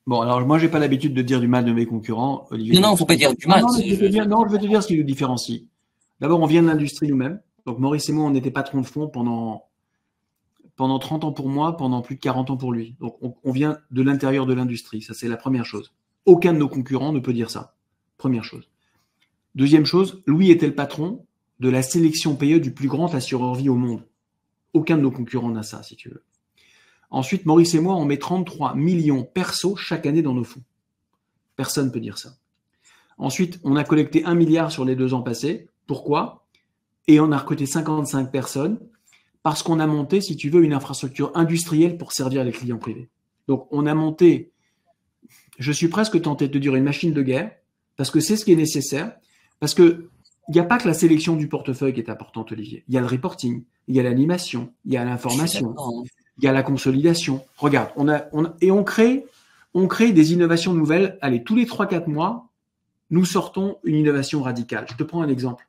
Bon, alors moi, j'ai pas l'habitude de dire du mal de mes concurrents, Olivier. Non, faut pas dire du mal. Non, mais je vais te dire ce qui nous différencie. D'abord, on vient de l'industrie nous-mêmes. Donc, Maurice et moi, on était patrons de fonds pendant 30 ans pour moi, pendant plus de 40 ans pour lui. Donc, on vient de l'intérieur de l'industrie. Ça, c'est la première chose. Aucun de nos concurrents ne peut dire ça. Première chose. Deuxième chose, Louis était le patron de la sélection PE du plus grand assureur vie au monde. Aucun de nos concurrents n'a ça, si tu veux. Ensuite, Maurice et moi, on met 33 millions perso chaque année dans nos fonds. Personne ne peut dire ça. Ensuite, on a collecté 1 milliard sur les 2 ans passés. Pourquoi? Et on a recruté 55 personnes parce qu'on a monté, si tu veux, une infrastructure industrielle pour servir les clients privés. Donc, on a monté, je suis presque tenté de te dire, une machine de guerre parce que c'est ce qui est nécessaire. Parce que il n'y a pas que la sélection du portefeuille qui est importante, Olivier. Il y a le reporting, il y a l'animation, il y a l'information, il y a la consolidation. Regarde, on crée des innovations nouvelles. Allez, tous les 3-4 mois, nous sortons une innovation radicale. Je te prends un exemple.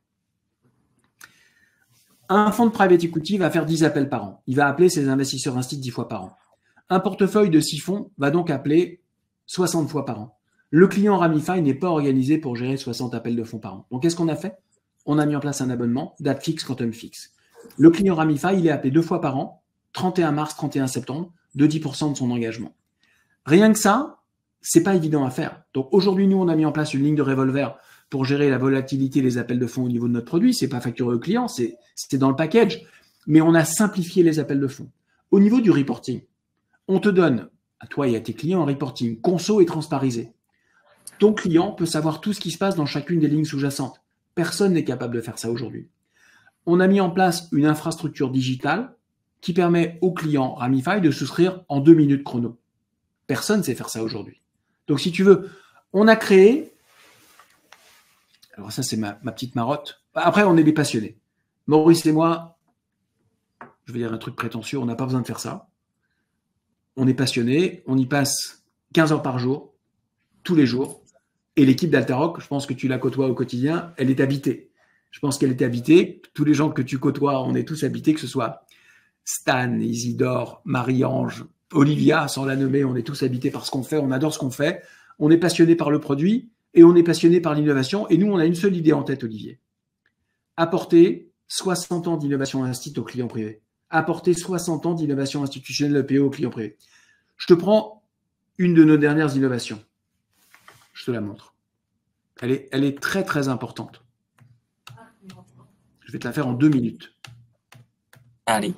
Un fonds de private equity va faire 10 appels par an. Il va appeler ses investisseurs instituts 10 fois par an. Un portefeuille de 6 fonds va donc appeler 60 fois par an. Le client Ramify n'est pas organisé pour gérer 60 appels de fonds par an. Donc, qu'est-ce qu'on a fait? On a mis en place un abonnement, date fixe, quantum fixe. Le client Ramify, il est appelé 2 fois par an, 31 mars, 31 septembre, de 10% de son engagement. Rien que ça, c'est pas évident à faire. Donc, aujourd'hui, nous, on a mis en place une ligne de revolver pour gérer la volatilité des appels de fonds au niveau de notre produit. C'est pas facturé au client, c'est dans le package. Mais on a simplifié les appels de fonds. Au niveau du reporting, on te donne, à toi et à tes clients, un reporting conso et transparisé. Ton client peut savoir tout ce qui se passe dans chacune des lignes sous-jacentes. Personne n'est capable de faire ça aujourd'hui. On a mis en place une infrastructure digitale qui permet aux clients Ramify de souscrire en 2 minutes chrono. Personne ne sait faire ça aujourd'hui. Donc, si tu veux, on a créé... Alors ça, c'est ma petite marotte. Après, on est des passionnés. Maurice et moi, je vais dire un truc prétentieux, on n'a pas besoin de faire ça. On est passionnés, on y passe 15 heures par jour, tous les jours. Et l'équipe d'Altaroc, je pense que tu la côtoies au quotidien, elle est habitée. Je pense qu'elle est habitée. Tous les gens que tu côtoies, on est tous habités, que ce soit Stan, Isidore, Marie-Ange, Olivia, sans la nommer, on est tous habités par ce qu'on fait, on adore ce qu'on fait. On est passionné par le produit et on est passionné par l'innovation. Et nous, on a une seule idée en tête, Olivier. Apporter 60 ans d'innovation instit aux clients privés. Apporter 60 ans d'innovation institutionnelle EPE aux clients privés. Je te prends une de nos dernières innovations. Je te la montre. Elle est très, très importante. Je vais te la faire en 2 minutes. Allez.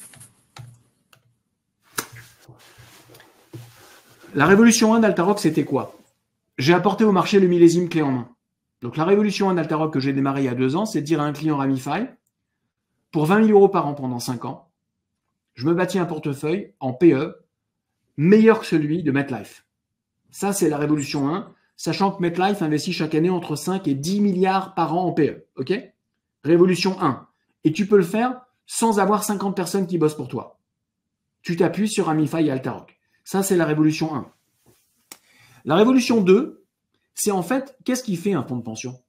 La révolution 1 d'Altaroc, c'était quoi? J'ai apporté au marché le millésime clé en main. Donc, la révolution 1 d'Altaroc que j'ai démarré il y a 2 ans, c'est de dire à un client Ramify, pour 20 000 € par an pendant 5 ans, je me bâtis un portefeuille en PE meilleur que celui de MetLife. Ça, c'est la révolution 1, sachant que MetLife investit chaque année entre 5 et 10 milliards par an en PE. OK? Révolution 1. Et tu peux le faire sans avoir 50 personnes qui bossent pour toi. Tu t'appuies sur Ramify et Altaroc. Ça, c'est la révolution 1. La révolution 2, c'est en fait, qu'est-ce qu'il fait un fonds de pension?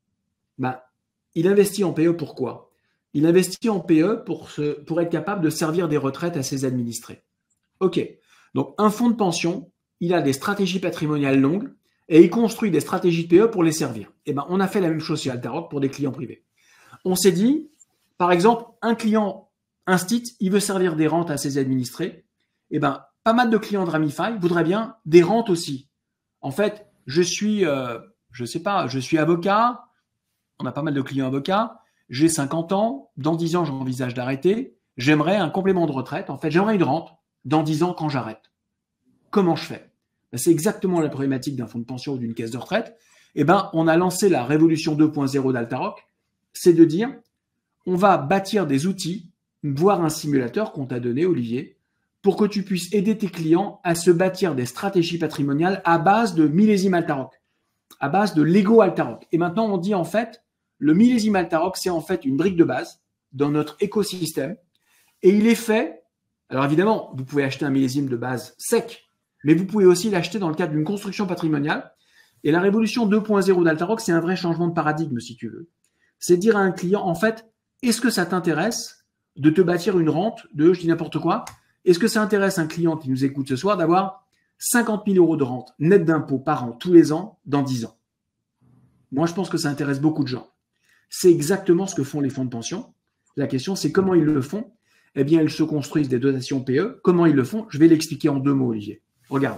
Il investit en PE pourquoi? Il investit en PE pour être capable de servir des retraites à ses administrés. OK. Donc, un fonds de pension, il a des stratégies patrimoniales longues et il construit des stratégies de PE pour les servir. On a fait la même chose chez Altaroc pour des clients privés. On s'est dit, par exemple, un client instit, il veut servir des rentes à ses administrés. Pas mal de clients de Ramify voudraient bien des rentes aussi. En fait, je suis avocat. On a pas mal de clients avocats. J'ai 50 ans. Dans 10 ans, j'envisage d'arrêter. J'aimerais un complément de retraite. En fait, j'aimerais une rente dans 10 ans quand j'arrête. Comment je fais? C'est exactement la problématique d'un fonds de pension ou d'une caisse de retraite. On a lancé la révolution 2.0 d'Altaroc. C'est de dire, on va bâtir des outils, voire un simulateur qu'on t'a donné, Olivier, pour que tu puisses aider tes clients à se bâtir des stratégies patrimoniales à base de millésime Altaroc, à base de Lego Altaroc. Et maintenant, on dit en fait, le millésime Altaroc, c'est en fait une brique de base dans notre écosystème. Et il est fait, alors évidemment, vous pouvez acheter un millésime de base sec, mais vous pouvez aussi l'acheter dans le cadre d'une construction patrimoniale. Et la révolution 2.0 d'Altaroc, c'est un vrai changement de paradigme, si tu veux. C'est dire à un client, en fait, est-ce que ça t'intéresse de te bâtir une rente de, je dis n'importe quoi, est-ce que ça intéresse un client qui nous écoute ce soir d'avoir 50 000 euros de rente nette d'impôts par an tous les ans dans 10 ans. Moi, je pense que ça intéresse beaucoup de gens. C'est exactement ce que font les fonds de pension. La question, c'est comment ils le font. Eh bien, ils se construisent des dotations PE. Comment ils le font? Je vais l'expliquer en 2 mots, Olivier. Regarde.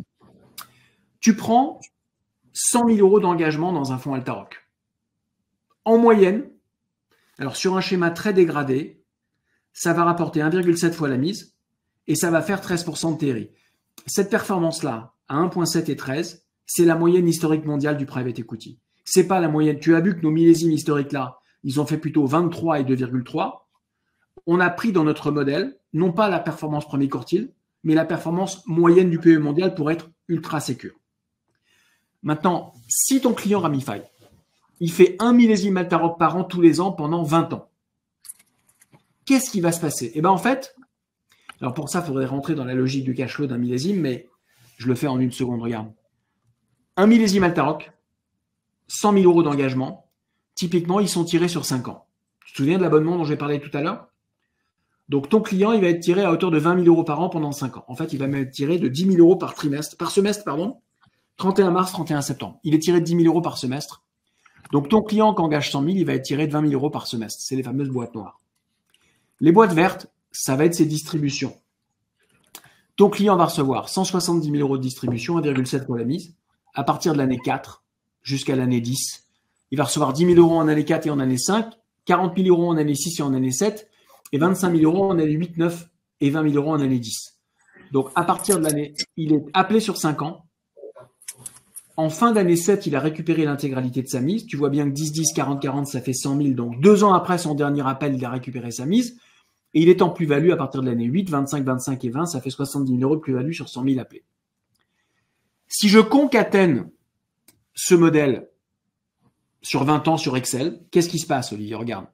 Tu prends 100 000 euros d'engagement dans un fonds Altaroc. En moyenne, alors sur un schéma très dégradé, ça va rapporter 1,7 fois la mise et ça va faire 13% de TRI. Cette performance-là, à 1,7 et 13, c'est la moyenne historique mondiale du private equity. C'est pas la moyenne. Tu as vu que nos millésimes historiques-là, ils ont fait plutôt 23 et 2,3. On a pris dans notre modèle, non pas la performance premier quartile, mais la performance moyenne du PE mondial pour être ultra sécure. Maintenant, si ton client Ramify, il fait 1 millésime Altaroc par an tous les ans pendant 20 ans, qu'est-ce qui va se passer? Eh bien, en fait, alors pour ça, il faudrait rentrer dans la logique du cash flow d'un millésime, mais je le fais en 1 seconde, regarde. 1 millésime Altaroc, 100 000 euros d'engagement, typiquement, ils sont tirés sur 5 ans. Tu te souviens de l'abonnement dont j'ai parlé tout à l'heure? Donc, ton client, il va être tiré à hauteur de 20 000 euros par an pendant 5 ans. En fait, il va même être tiré de 10 000 euros par semestre, 31 mars, 31 septembre. Il est tiré de 10 000 euros par semestre. Donc, ton client qui engage 100 000, il va être tiré de 20 000 euros par semestre. C'est les fameuses boîtes noires. Les boîtes vertes, ça va être ses distributions. Ton client va recevoir 170 000 euros de distribution, 1,7 pour la mise, à partir de l'année 4 jusqu'à l'année 10. Il va recevoir 10 000 euros en année 4 et en année 5, 40 000 euros en année 6 et en année 7, et 25 000 euros en année 8, 9 et 20 000 euros en année 10. Donc, à partir de l'année, il est appelé sur 5 ans. En fin d'année 7, il a récupéré l'intégralité de sa mise. Tu vois bien que 10, 10, 40, 40, ça fait 100 000. Donc, 2 ans après son dernier appel, il a récupéré sa mise. Et il est en plus-value à partir de l'année 8, 25, 25 et 20. Ça fait 70 000 euros de plus-value sur 100 000 appelés. Si je concatène ce modèle sur 20 ans sur Excel, qu'est-ce qui se passe, Olivier? Regarde.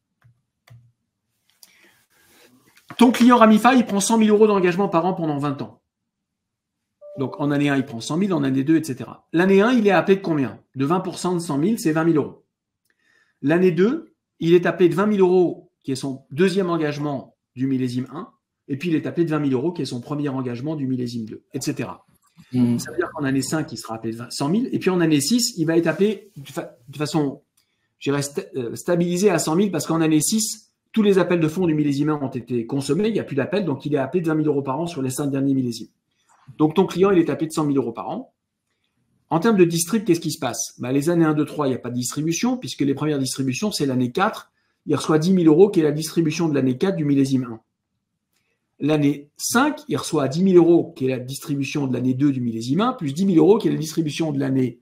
Ton client Ramify, il prend 100 000 euros d'engagement par an pendant 20 ans. Donc, en année 1, il prend 100 000, en année 2, etc. L'année 1, il est appelé de combien? De 20% de 100 000, c'est 20 000 euros. L'année 2, il est appelé de 20 000 euros, qui est son deuxième engagement du millésime 1, et puis il est appelé de 20 000 euros, qui est son premier engagement du millésime 2, etc. Ça veut dire qu'en année 5, il sera appelé de 100 000, et puis en année 6, il va être appelé de façon, je dirais, stabilisée à 100 000, parce qu'en année 6, tous les appels de fonds du millésime 1 ont été consommés, il n'y a plus d'appels, donc il est appelé de 20 000 euros par an sur les 5 derniers millésimes. Donc, ton client, il est appelé de 100 000 euros par an. En termes de distrib, qu'est-ce qui se passe? Les années 1, 2, 3, il n'y a pas de distribution, puisque les premières distributions, c'est l'année 4. Il reçoit 10 000 euros, qui est la distribution de l'année 4 du millésime 1. L'année 5, il reçoit 10 000 euros, qui est la distribution de l'année 2 du millésime 1, plus 10 000 euros, qui est la distribution de l'année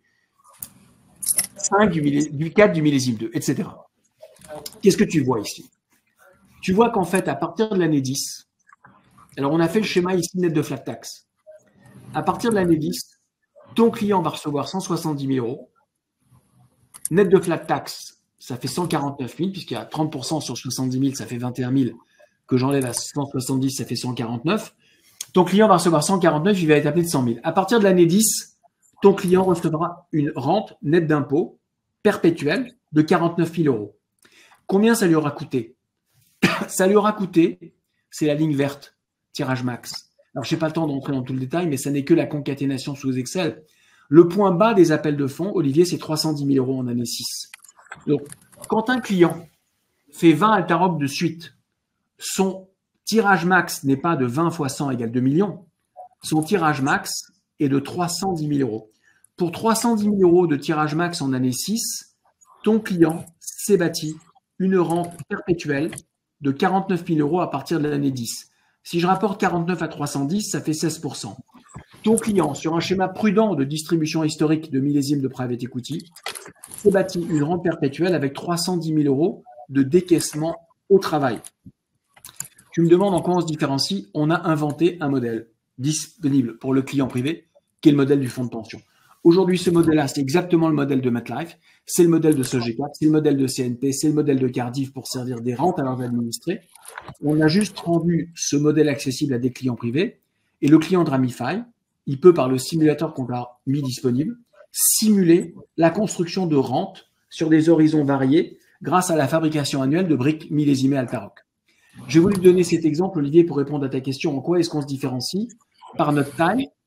5 du 4 du millésime 2, etc. Qu'est-ce que tu vois ici? Tu vois qu'en fait, à partir de l'année 10, alors on a fait le schéma ici net de flat tax. À partir de l'année 10, ton client va recevoir 170 000 euros. Net de flat tax, ça fait 149 000, puisqu'il y a 30% sur 70 000, ça fait 21 000, que j'enlève à 170, ça fait 149. Ton client va recevoir 149, il va être appelé de 100 000. À partir de l'année 10, ton client recevra une rente nette d'impôt perpétuelle de 49 000 euros. Combien ça lui aura coûté? Ça lui aura coûté, c'est la ligne verte, tirage max. Alors, je n'ai pas le temps d'entrer dans tout le détail, mais ça n'est que la concaténation sous Excel. Le point bas des appels de fonds, Olivier, c'est 310 000 euros en année 6. Donc, quand un client fait 20 Altaroc de suite, son tirage max n'est pas de 20 fois 100 égale 2 millions. Son tirage max est de 310 000 euros. Pour 310 000 euros de tirage max en année 6, ton client s'est bâti une rente perpétuelle de 49 000 euros à partir de l'année 10. Si je rapporte 49 à 310, ça fait 16%. Ton client, sur un schéma prudent de distribution historique de millésime de private equity, s'est bâti une rente perpétuelle avec 310 000 euros de décaissement au travail. Tu me demandes en quoi on se différencie. On a inventé un modèle disponible pour le client privé, qui est le modèle du fonds de pension. Aujourd'hui, ce modèle-là, c'est exactement le modèle de MetLife, c'est le modèle de Sogecap, c'est le modèle de CNP, c'est le modèle de Cardiff pour servir des rentes à leurs administrés. On a juste rendu ce modèle accessible à des clients privés. Et le client de Ramify, il peut, par le simulateur qu'on a mis disponible, simuler la construction de rentes sur des horizons variés grâce à la fabrication annuelle de briques millésimées Altaroc. J'ai voulu te donner cet exemple, Olivier, pour répondre à ta question. En quoi est-ce qu'on se différencie? Par notre taille,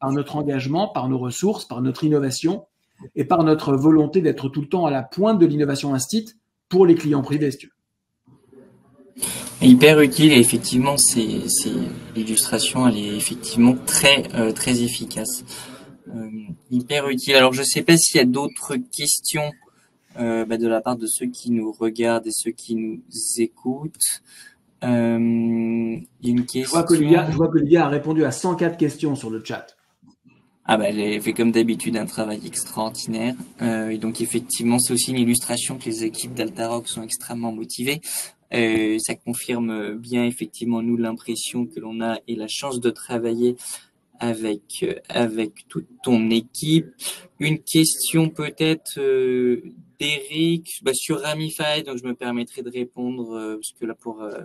par notre engagement, par nos ressources, par notre innovation et par notre volonté d'être tout le temps à la pointe de l'innovation instite pour les clients privés, si tu veux. Hyper utile et effectivement, l'illustration, elle est effectivement très efficace. Hyper utile. Alors, je sais pas s'il y a d'autres questions de la part de ceux qui nous regardent et ceux qui nous écoutent. Il y a une question. Je vois qu'Olivia a répondu à 104 questions sur le chat. Ah bah, elle fait comme d'habitude un travail extraordinaire. Et donc effectivement, c'est aussi une illustration que les équipes d'Altaroc sont extrêmement motivées. Ça confirme bien effectivement nous l'impression que l'on a et la chance de travailler avec toute ton équipe. Une question peut-être d'Eric sur Ramify, donc je me permettrai de répondre parce que là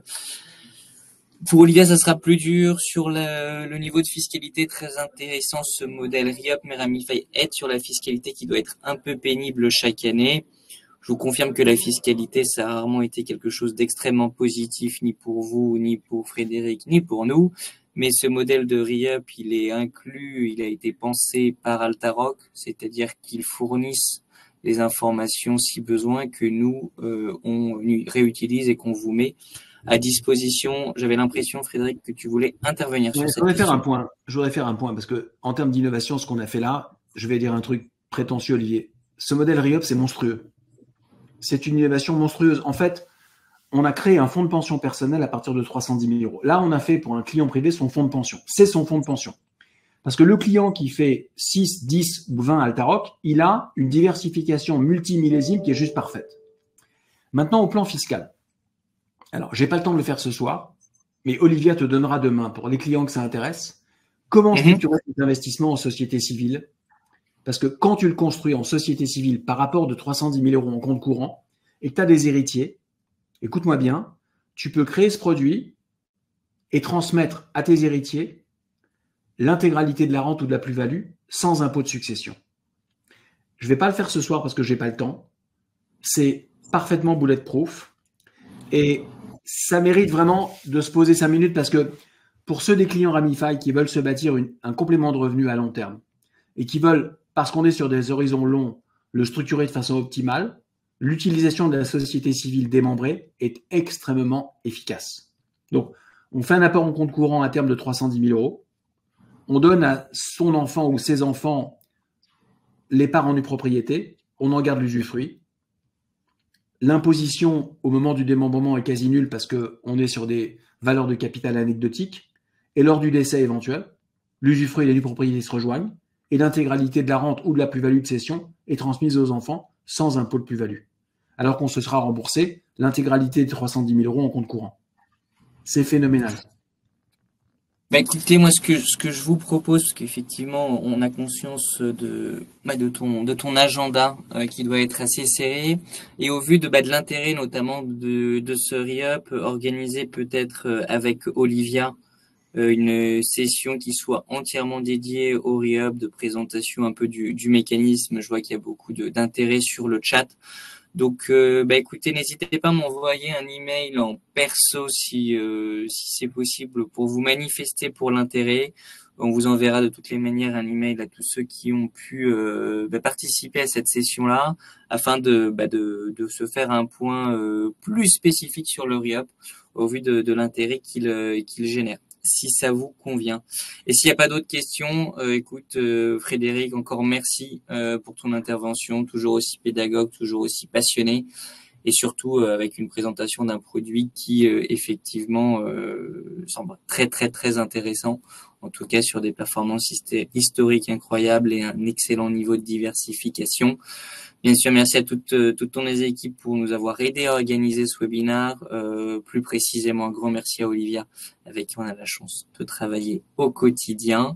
pour Olivia, ça sera plus dur sur le niveau de fiscalité, très intéressant ce modèle RIOP, mais Ramify aide sur la fiscalité qui doit être un peu pénible chaque année. Je vous confirme que la fiscalité, ça a rarement été quelque chose d'extrêmement positif, ni pour vous, ni pour Frédéric, ni pour nous. Mais ce modèle de RIOP, il est inclus, il a été pensé par Altaroc, c'est-à-dire qu'ils fournissent les informations si besoin que nous, on réutilise et qu'on vous met à disposition. J'avais l'impression, Frédéric, que tu voulais intervenir sur cette question. Je voudrais faire un point parce que en termes d'innovation, ce qu'on a fait là, je vais dire un truc prétentieux, Olivier. Ce modèle RIOP, c'est monstrueux. C'est une innovation monstrueuse. En fait, on a créé un fonds de pension personnel à partir de 310 000 euros. Là, on a fait pour un client privé son fonds de pension. C'est son fonds de pension. Parce que le client qui fait 6, 10 ou 20 Altaroc, il a une diversification multimillésime qui est juste parfaite. Maintenant, au plan fiscal. Alors, j'ai pas le temps de le faire ce soir, mais Olivia te donnera demain, pour les clients que ça intéresse, comment structurer cet investissement en société civile. Parce que quand tu le construis en société civile par rapport de 310 000 euros en compte courant et que tu as des héritiers, écoute-moi bien, tu peux créer ce produit et transmettre à tes héritiers l'intégralité de la rente ou de la plus-value sans impôt de succession. Je ne vais pas le faire ce soir parce que je n'ai pas le temps. C'est parfaitement bulletproof et ça mérite vraiment de se poser 5 minutes parce que pour ceux des clients Ramify qui veulent se bâtir un complément de revenu à long terme et qui veulent, parce qu'on est sur des horizons longs, le structurer de façon optimale, l'utilisation de la société civile démembrée est extrêmement efficace. Donc, on fait un apport en compte courant à terme de 310 000 euros. On donne à son enfant ou ses enfants les parts en nue propriété. On en garde l'usufruit. L'imposition au moment du démembrement est quasi nulle parce qu'on est sur des valeurs de capital anecdotiques. Et lors du décès éventuel, l'usufruit et la nue propriété se rejoignent et l'intégralité de la rente ou de la plus-value de cession est transmise aux enfants sans impôt de plus-value. Alors qu'on se sera remboursé l'intégralité des 310 000 euros en compte courant. C'est phénoménal. Écoutez, moi, ce que je vous propose, parce qu'effectivement, on a conscience de ton agenda qui doit être assez serré, et au vu de l'intérêt notamment de ce RIOP, organiser peut-être avec Olivia une session qui soit entièrement dédiée au RIOP, de présentation un peu du mécanisme. Je vois qu'il y a beaucoup d'intérêt sur le chat. Donc, écoutez, n'hésitez pas à m'envoyer un email en perso si c'est possible pour vous manifester pour l'intérêt. On vous enverra de toutes les manières un email à tous ceux qui ont pu participer à cette session-là, afin de se faire un point plus spécifique sur le RIOP au vu de l'intérêt qu'il génère, si ça vous convient. Et s'il n'y a pas d'autres questions, écoute, Frédéric, encore merci pour ton intervention, toujours aussi pédagogue, toujours aussi passionné, et surtout avec une présentation d'un produit qui effectivement semble très intéressant, en tout cas sur des performances historiques incroyables et un excellent niveau de diversification. Bien sûr, merci à toutes ton équipes pour nous avoir aidé à organiser ce webinaire. Plus précisément, un grand merci à Olivia, avec qui on a la chance de travailler au quotidien.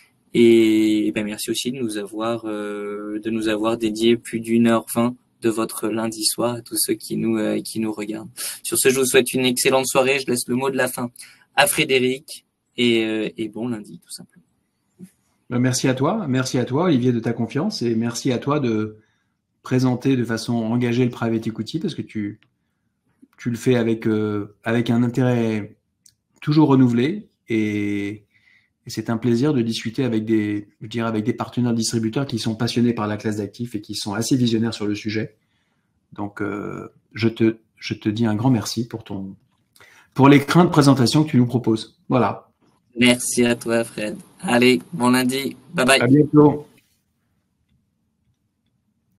Et merci aussi de nous avoir dédié plus d'1h20 de votre lundi soir à tous ceux qui nous regardent. Sur ce, je vous souhaite une excellente soirée. Je laisse le mot de la fin à Frédéric et bon lundi, tout simplement. Merci à toi, Olivier, de ta confiance, et merci à toi de présenter de façon engagée le private equity, parce que tu le fais avec un intérêt toujours renouvelé et Et c'est un plaisir de discuter avec avec des partenaires distributeurs qui sont passionnés par la classe d'actifs et qui sont assez visionnaires sur le sujet. Donc, je te dis un grand merci pour l'écran de présentation que tu nous proposes. Voilà. Merci à toi, Fred. Allez, bon lundi. Bye bye. À bientôt.